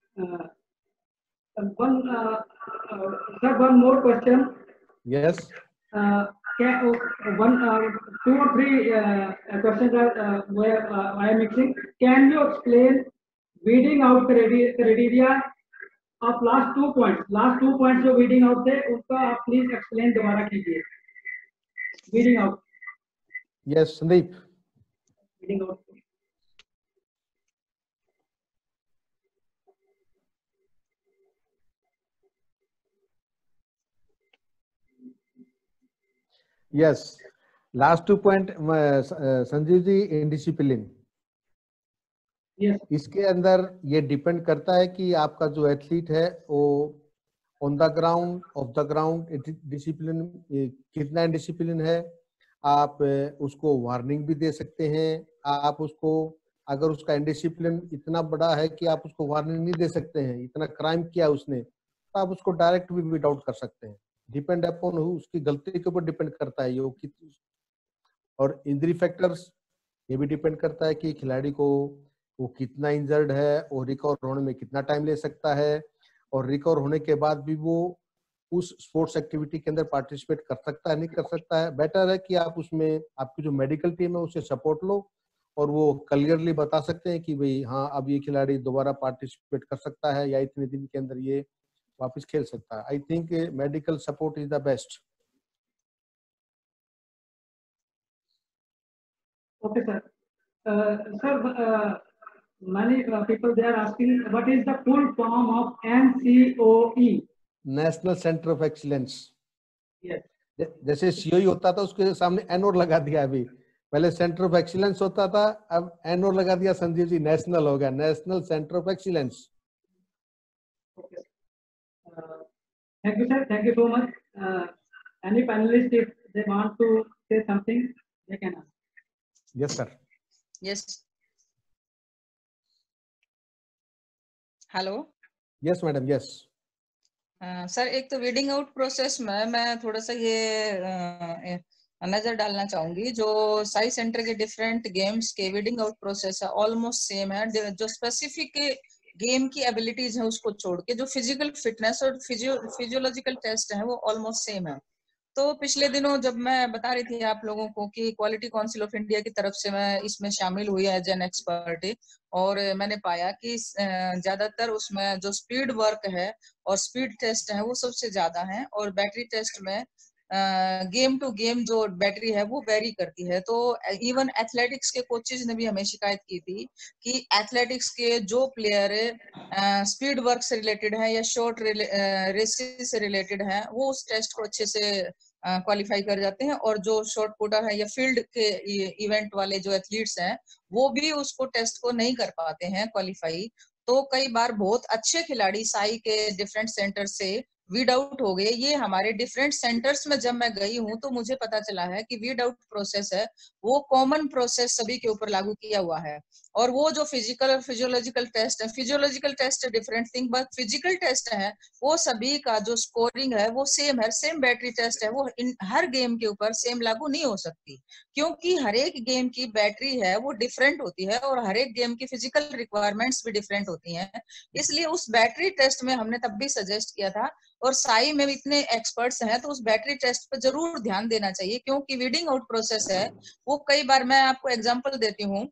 Sir, one more question. Yes Two or three questions are where I am mixing. Can you explain weeding out criteria of last 2 points? Last 2 points जो weeding out थे उसका आप please explain दोबारा कीजिए। weeding out. Yes Sandeep. weeding out. Yes last 2 point Sanjeev ji, indiscipline. Yes. इसके अंदर ये depend करता है कि आपका जो एथलीट है वो on the ground, off the ground discipline कितना इनडिसिप्लिन है। आप उसको वार्निंग भी दे सकते हैं। आप उसको, अगर उसका इनडिसिप्लिन इतना बड़ा है कि आप उसको वार्निंग नहीं दे सकते हैं, इतना क्राइम किया उसने, तो आप उसको डायरेक्ट भी वीड आउट कर सकते हैं। डिपेंड अपॉन उसकी गलती के ऊपर डिपेंड करता है ये। और इंजरी फैक्टर्स ये भी डिपेंड करता है कि खिलाड़ी को वो कितना इंजर्ड है और रिकवर होने में कितना टाइम ले सकता है, और रिकवर होने के बाद भी वो उस स्पोर्ट्स एक्टिविटी के अंदर पार्टिसिपेट कर सकता है नहीं कर सकता है। बेटर है कि आप उसमें, आपकी जो मेडिकल टीम है उससे सपोर्ट लो, और वो क्लियरली बता सकते हैं कि भाई हाँ अब ये खिलाड़ी दोबारा पार्टिसिपेट कर सकता है या इतने दिन के अंदर ये वापस खेल सकता है। I think medical support is the best. Okay, sir. Sir, many people they are asking what is the full form of NCOE? National centre of excellence. Yes. जैसे सीओई होता था उसके सामने एन और लगा दिया, अभी पहले सेंटर ऑफ एक्सीलेंस होता था, अब एन और लगा दिया संजीव जी, नेशनल हो गया, national centre of excellence. Okay. Thank you, sir. Thank you so much. Any panelist, if they want to say something, they can ask. Yes sir. Yes. Hello. Yes madam. Yes sir, एक तो weeding out process में मैं थोड़ा सा ये नजर डालना चाहूंगी। जो साई सेंटर के डिफरेंट गेम्स के वीडिंग आउट प्रोसेस है ऑलमोस्ट सेम है। जो स्पेसिफिक गेम की एबिलिटीज है उसको छोड़ के जो फिजिकल फिटनेस और फिजियोलॉजिकल टेस्ट है वो ऑलमोस्ट सेम है। तो पिछले दिनों जब मैं बता रही थी आप लोगों को कि क्वालिटी काउंसिल ऑफ इंडिया की तरफ से मैं इसमें शामिल हुई एज एन एक्सपर्ट, और मैंने पाया कि ज्यादातर उसमें जो स्पीड वर्क है और स्पीड टेस्ट है वो सबसे ज्यादा है, और बैटरी टेस्ट में गेम टू गेम जो बैटरी है वो वेरी करती है। तो इवन एथलेटिक्स के कोचेज ने भी हमें शिकायत की थी कि एथलेटिक्स के जो प्लेयर स्पीड वर्क से रिलेटेड है या शॉर्ट रेसेस से रिलेटेड है वो उस टेस्ट को अच्छे से क्वालिफाई कर जाते हैं, और जो शॉर्ट पुटर है या फील्ड के इवेंट वाले जो एथलीट्स हैं वो भी उसको टेस्ट को नहीं कर पाते हैं क्वालिफाई। तो कई बार बहुत अच्छे खिलाड़ी साई के डिफरेंट सेंटर से वीड आउट हो गए। ये हमारे डिफरेंट सेंटर्स में जब मैं गई हूँ तो मुझे पता चला है कि वीड आउट प्रोसेस है वो कॉमन प्रोसेस सभी के ऊपर लागू किया हुआ है। और वो जो फिजिकल और फिजियोलॉजिकल टेस्ट है, physiological test different thing, but physical test है वो सभी का जो स्कोरिंग है वो सेम है, सेम बैटरी टेस्ट है, वो हर गेम के ऊपर सेम लागू नहीं हो सकती, क्योंकि हर एक गेम की बैटरी है वो डिफरेंट होती है और हर एक गेम की फिजिकल रिक्वायरमेंट्स भी डिफरेंट होती हैं। इसलिए उस बैटरी टेस्ट में हमने तब भी सजेस्ट किया था, और साई में भी इतने एक्सपर्ट्स हैं तो उस बैटरी टेस्ट पर जरूर ध्यान देना चाहिए, क्योंकि वीडिंग आउट प्रोसेस है वो कई बार, मैं आपको एग्जांपल देती हूँ,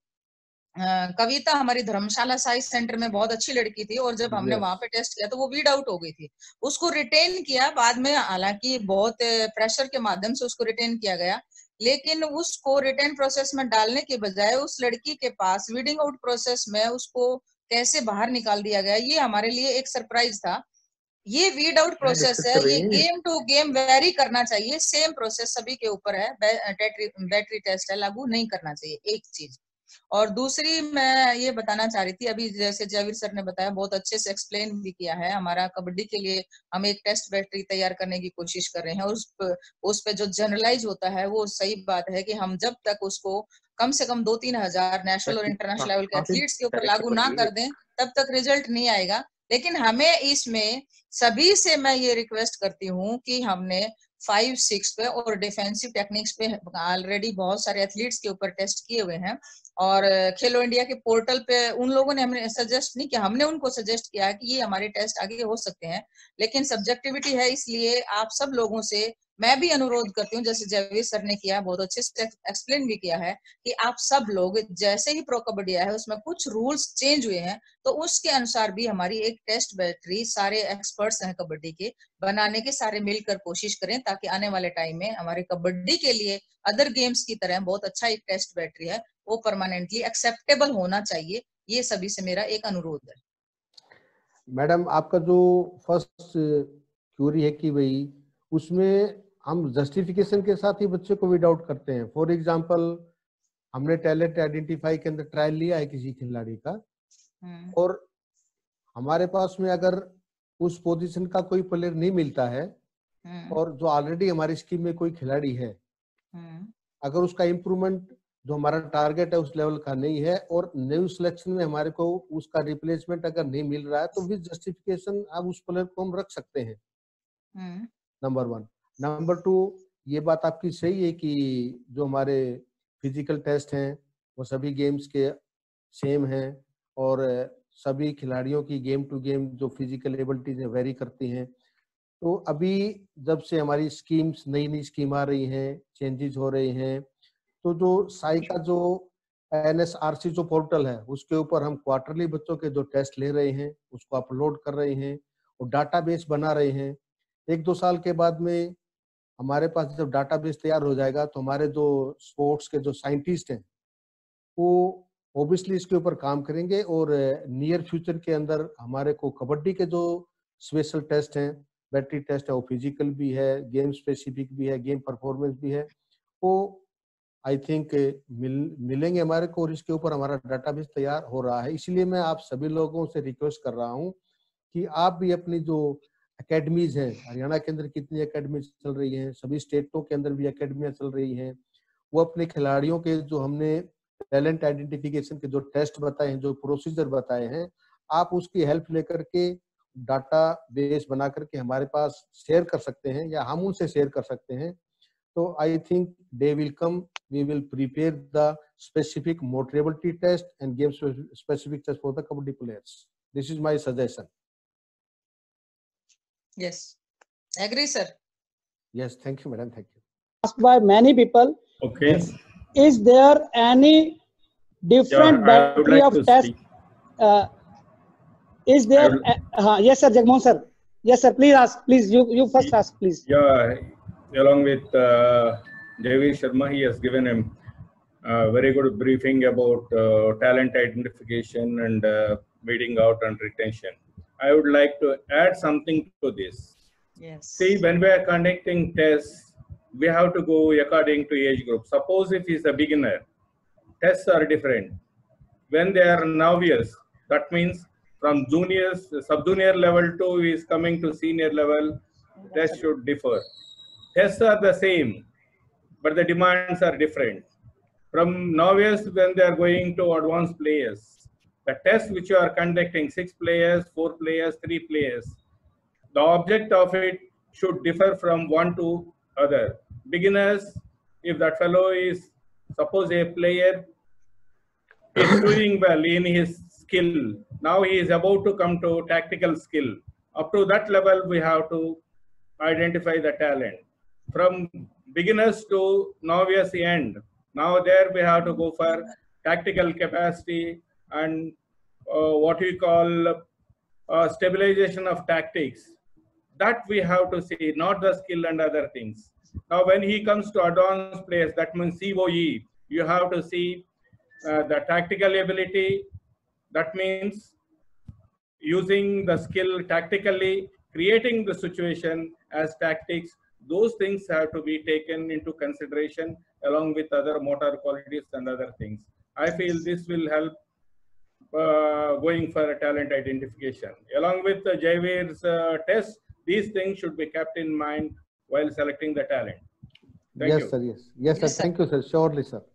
कविता हमारी धर्मशाला साई सेंटर में बहुत अच्छी लड़की थी, और जब हमने वहां पे टेस्ट किया तो वो वीड आउट हो गई थी। उसको रिटेन किया बाद में, हालांकि बहुत प्रेशर के माध्यम से उसको रिटेन किया गया, लेकिन उसको रिटेन प्रोसेस में डालने के बजाय उस लड़की के पास वीडिंग आउट प्रोसेस में उसको कैसे बाहर निकाल दिया गया, ये हमारे लिए एक सरप्राइज था। ये वीड आउट प्रोसेस है, ये गेम टू गेम वेरी करना चाहिए, सेम प्रोसेस सभी के ऊपर है, बैटरी टेस्ट है, लागू नहीं करना चाहिए, एक चीज। और दूसरी मैं ये बताना चाह रही थी, अभी जैसे जयवीर सर ने बताया, बहुत अच्छे से एक्सप्लेन भी किया है, हमारा कबड्डी के लिए हम एक टेस्ट बैटरी तैयार करने की कोशिश कर रहे हैं, और उस पे जो जनरलाइज होता है वो सही बात है कि हम जब तक उसको कम से कम 2-3 हजार नेशनल और इंटरनेशनल लेवल के एथलीट्स के ऊपर लागू ना कर दें तब तक रिजल्ट नहीं आएगा। लेकिन हमें इसमें सभी से मैं ये रिक्वेस्ट करती हूँ कि हमने 5-6 पे और डिफेंसिव टेक्निक्स पे ऑलरेडी बहुत सारे एथलीट्स के ऊपर टेस्ट किए हुए हैं, और खेलो इंडिया के पोर्टल पे उन लोगों ने हमें सजेस्ट नहीं किया, हमने उनको सजेस्ट किया कि ये हमारे टेस्ट आगे हो सकते हैं, लेकिन सब्जेक्टिविटी है, इसलिए आप सब लोगों से मैं भी अनुरोध करती हूँ, जैसे जयवीर सर ने किया, बहुत अच्छे से एक्सप्लेन भी किया है, कि आप सब लोग जैसे ही प्रो कबड्डी है उसमें कुछ रूल्स चेंज हुए हैं तो उसके अनुसार भी हमारी एक टेस्ट बैटरी सारे एक्सपर्ट्स हैं कबड्डी के बनाने के, सारे मिलकर कोशिश करें ताकि आने वाले टाइम में हमारे कबड्डी के लिए अदर गेम्स की तरह बहुत अच्छा एक टेस्ट बैटरी है वो परमानेंटली एक्सेप्टेबल होना चाहिए। ये सभी से मेरा एक अनुरोध है। मैडम, आपका जो फर्स्ट क्यूरी है कि भाई उसमें हम जस्टिफिकेशन के साथ ही बच्चे को वीड आउट करते हैं। फॉर एग्जांपल, हमने टैलेंट आइडेंटिफाई के अंदर ट्रायल लिया है किसी खिलाड़ी का, और हमारे पास में अगर उस पोजीशन का कोई प्लेयर नहीं मिलता है, और जो ऑलरेडी हमारी स्कीम में कोई खिलाड़ी है, अगर उसका इम्प्रूवमेंट जो हमारा टारगेट है उस लेवल का नहीं है, और न्यू सिलेक्शन में हमारे को उसका रिप्लेसमेंट अगर नहीं मिल रहा है, तो विद जस्टिफिकेशन आप उस प्लेयर को हम रख सकते हैं, नंबर 1। नंबर 2, ये बात आपकी सही है कि जो हमारे फिजिकल टेस्ट हैं वो सभी गेम्स के सेम हैं, और सभी खिलाड़ियों की गेम टू गेम जो फिजिकल एबिलिटीज है वेरी करती हैं। तो अभी जब से हमारी स्कीम्स, नई स्कीम आ रही हैं, चेंजेस हो रहे हैं, तो जो साई का जो NSRC जो पोर्टल है उसके ऊपर हम क्वार्टरली बच्चों के जो टेस्ट ले रहे हैं उसको अपलोड कर रहे हैं और डाटाबेस बना रहे हैं। 1-2 साल के बाद में हमारे पास जब डाटाबेस तैयार हो जाएगा तो हमारे जो स्पोर्ट्स के जो साइंटिस्ट हैं वो ऑब्वियसली इसके ऊपर काम करेंगे, और नियर फ्यूचर के अंदर हमारे को कबड्डी के जो स्पेशल टेस्ट हैं, बैटरी टेस्ट है, वो फिजिकल भी है, गेम स्पेसिफिक भी है, गेम परफॉर्मेंस भी है, वो आई थिंक मिलेंगे हमारे को, और इसके ऊपर हमारा डाटाबेस तैयार हो रहा है। इसलिए मैं आप सभी लोगों से रिक्वेस्ट कर रहा हूँ कि आप भी अपनी जो एकेडमीज हैं, हरियाणा के अंदर कितनी एकेडमीज चल रही हैं, सभी स्टेटों के अंदर भी एकेडमियां चल रही हैं, वो अपने खिलाड़ियों के जो हमने टैलेंट आइडेंटिफिकेशन के जो टेस्ट बताए हैं, जो प्रोसीजर बताए हैं, आप उसकी हेल्प लेकर के डाटा बेस बना करके हमारे पास शेयर कर सकते हैं या हम उनसे शेयर कर सकते हैं। तो I think they will come, we will prepare the specific motor ability test and game specific test for the kabaddi players. This is my suggestion. Yes, agree, sir. Yes, thank you, madam. Thank you. Asked by many people. Okay. Is there any different battery like of to test? Is there? Yes, sir. Jagmohan sir. Yes, sir. Please ask. Please, you first ask, please. Yeah, along with Javeer Sharma, he has given a very good briefing about talent identification and weeding out and retention. I would like to add something to this. Yes. See, when we are conducting tests, we have to go according to age group. Suppose if he's a beginner, tests are different. When they are novice, that means from juniors, sub-junior level to is coming to senior level, tests should differ. Tests are the same, but the demands are different. From novice, when they are going to advanced players, the test which you are conducting, 6 players, 4 players, 3 players, the object of it should differ from one to other. Beginners, if that fellow is, suppose a player is doing well in his skill, now he is about to come to tactical skill. Up to that level, we have to identify the talent. From beginners to novice end, now there we have to go for tactical capacity and what we call stabilization of tactics. That we have to see, not the skill and other things. Now when he comes to advanced players, that means COE, you have to see the tactical ability. That means using the skill tactically, creating the situation as tactics. Those things have to be taken into consideration along with other motor qualities and other things. I feel this will help going for a talent identification. Along with Javeer's test, these things should be kept in mind while selecting the talent. Thank Yes, you. sir. Yes, sir. Yes, sir. Thank you, sir. Surely, sir.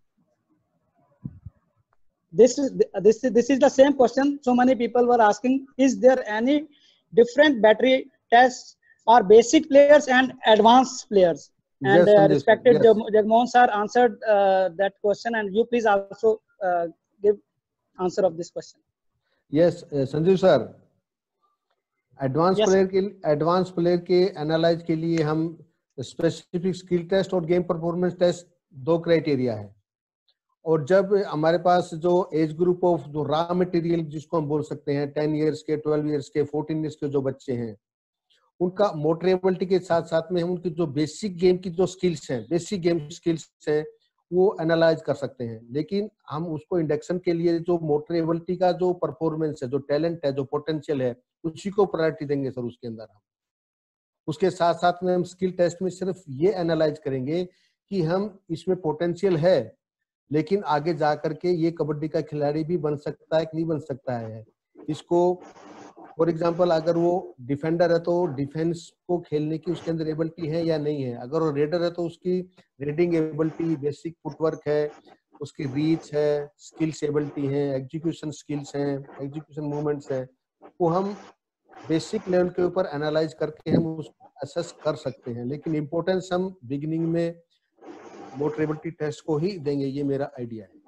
This is the same question. So many people were asking, is there any different battery tests for basic players and advanced players? And Yes, Sanjay sir. respected Yes. Jagmohan sir answered that question, and you please also give answer of this question. Yes, Sanjeev sir, advance player के analyse के लिए हम specific skill test और game performance test 2 criteria है। और जब हमारे पास जो एज ग्रुप ऑफ जो रॉ मटेरियल जिसको हम बोल सकते हैं 10 इयर्स के, 12 इयर्स के, 14 इयर्स के जो बच्चे हैं, उनका मोटरेबिलिटी के साथ साथ में हम उनकी जो बेसिक गेम की जो स्किल्स हैं, बेसिक गेम स्किल्स हैं, वो एनालाइज कर सकते हैं। लेकिन हम उसको इंडक्शन के लिए जो मोटरेबिलिटी का जो परफॉर्मेंस है, जो टैलेंट है, जो पोटेंशियल है, उसी को प्रायोरिटी देंगे सर उसके अंदर हम। उसके साथ साथ में हम स्किल टेस्ट में सिर्फ ये एनालाइज करेंगे कि हम इसमें पोटेंशियल है, लेकिन आगे जा करके ये कबड्डी का खिलाड़ी भी बन सकता है कि नहीं बन सकता है। इसको फॉर एग्जांपल अगर वो डिफेंडर है तो डिफेंस को खेलने की उसके अंदर एबिलिटी है या नहीं है। अगर वो रेडर है तो उसकी रेडिंग एबिलिटी, बेसिक फुटवर्क है, उसकी रीच है, स्किल्स एबिलिटी है, एग्जीक्यूशन स्किल्स हैं, एग्जीक्यूशन मूवमेंट्स है, वो हम बेसिक लेवल के ऊपर एनालाइज करके हम उसको असेस कर सकते हैं। लेकिन इम्पोर्टेंस हम बिगिनिंग में मोटरेबिलिटी टेस्ट को ही देंगे, ये मेरा आइडिया है।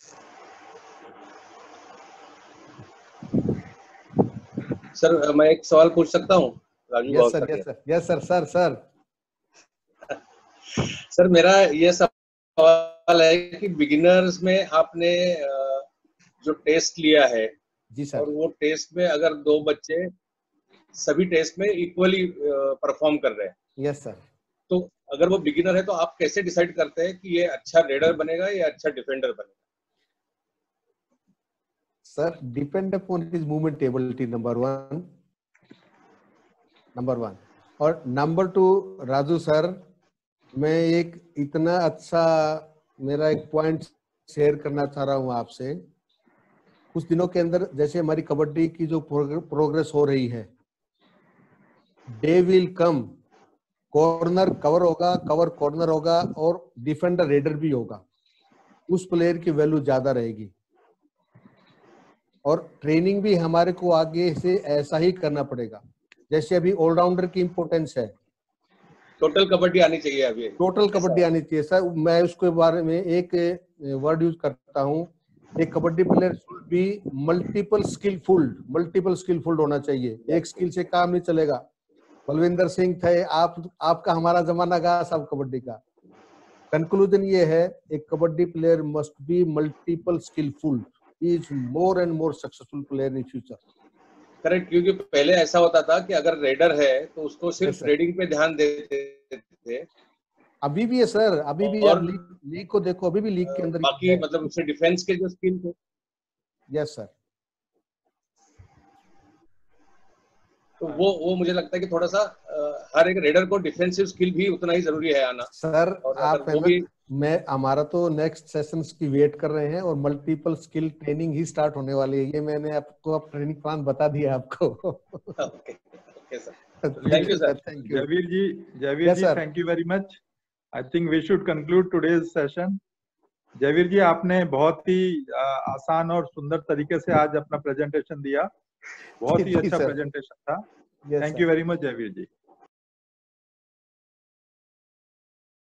सर मैं एक सवाल पूछ सकता हूँ? Raju yes sir, yes sir, yes sir, sir sir sir मेरा ये सवाल है कि बिगिनर्स में आपने जो टेस्ट लिया है जी सर, और वो टेस्ट में अगर 2 बच्चे सभी टेस्ट में इक्वली परफॉर्म कर रहे हैं, यस सर, तो अगर वो बिगिनर है तो आप कैसे डिसाइड करते हैं कि ये अच्छा रेडर बनेगा या अच्छा डिफेंडर बनेगा? Sir depend upon his movement ability number 1 और नंबर 2 राजू सर, मैं एक इतना अच्छा मेरा एक पॉइंट शेयर करना चाह रहा हूँ आपसे। कुछ दिनों के अंदर जैसे हमारी कबड्डी की जो प्रोग्रेस हो रही है, they will come, corner cover होगा, कवर कॉर्नर होगा और डिफेंडर रेडर भी होगा। उस प्लेयर की वैल्यू ज्यादा रहेगी और ट्रेनिंग भी हमारे को आगे से ऐसा ही करना पड़ेगा। जैसे अभी ऑलराउंडर की इंपॉर्टेंस है, टोटल कबड्डी आनी चाहिए। अभी टोटल कबड्डी आनी चाहिए सर। मैं उसके बारे में एक वर्ड यूज करता हूँ, एक kabaddi player should be multiple skillful होना चाहिए। एक स्किल से काम नहीं चलेगा। बलविंदर सिंह थे, आपका हमारा जमाना गया सब कबड्डी का। कंक्लूजन ये है, एक kabaddi player must be multiple skillful, is more and more successful player in future. Correct, क्योंकि पहले ऐसा होता था कि अगर रेडर है तो उसको सिर्फ रेडिंग पे ध्यान देते थे अभी भी है सर, अभी भी और आप लीक को देखो, अभी भी लीक के अंदर बाकी मतलब उससे डिफेंस के जो स्किल थे। Yes sir. तो वो मुझे लगता है कि थोड़ा सा हर एक रेडर को डिफेंसिव स्किल भी उतना ही जरूरी है आना सर। और आप अगर वो भी मैं हमारा तो नेक्स्ट सेशंस की वेट कर रहे हैं और मल्टीपल स्किल ट्रेनिंग ही स्टार्ट होने वाली है। ये मैंने आपको अब ट्रेनिंग प्लान बता दिया आपको। Okay sir, thank you sir. Thank you. Javeer Yes, ji, sir. thank you very much. I think we should conclude today's session. Jayveer ji, आपने बहुत ही आसान और सुंदर तरीके से आज अपना प्रेजेंटेशन दिया। बहुत ही जी, अच्छा sir. प्रेजेंटेशन था। Yes, thank sir. You very much Jayveer ji.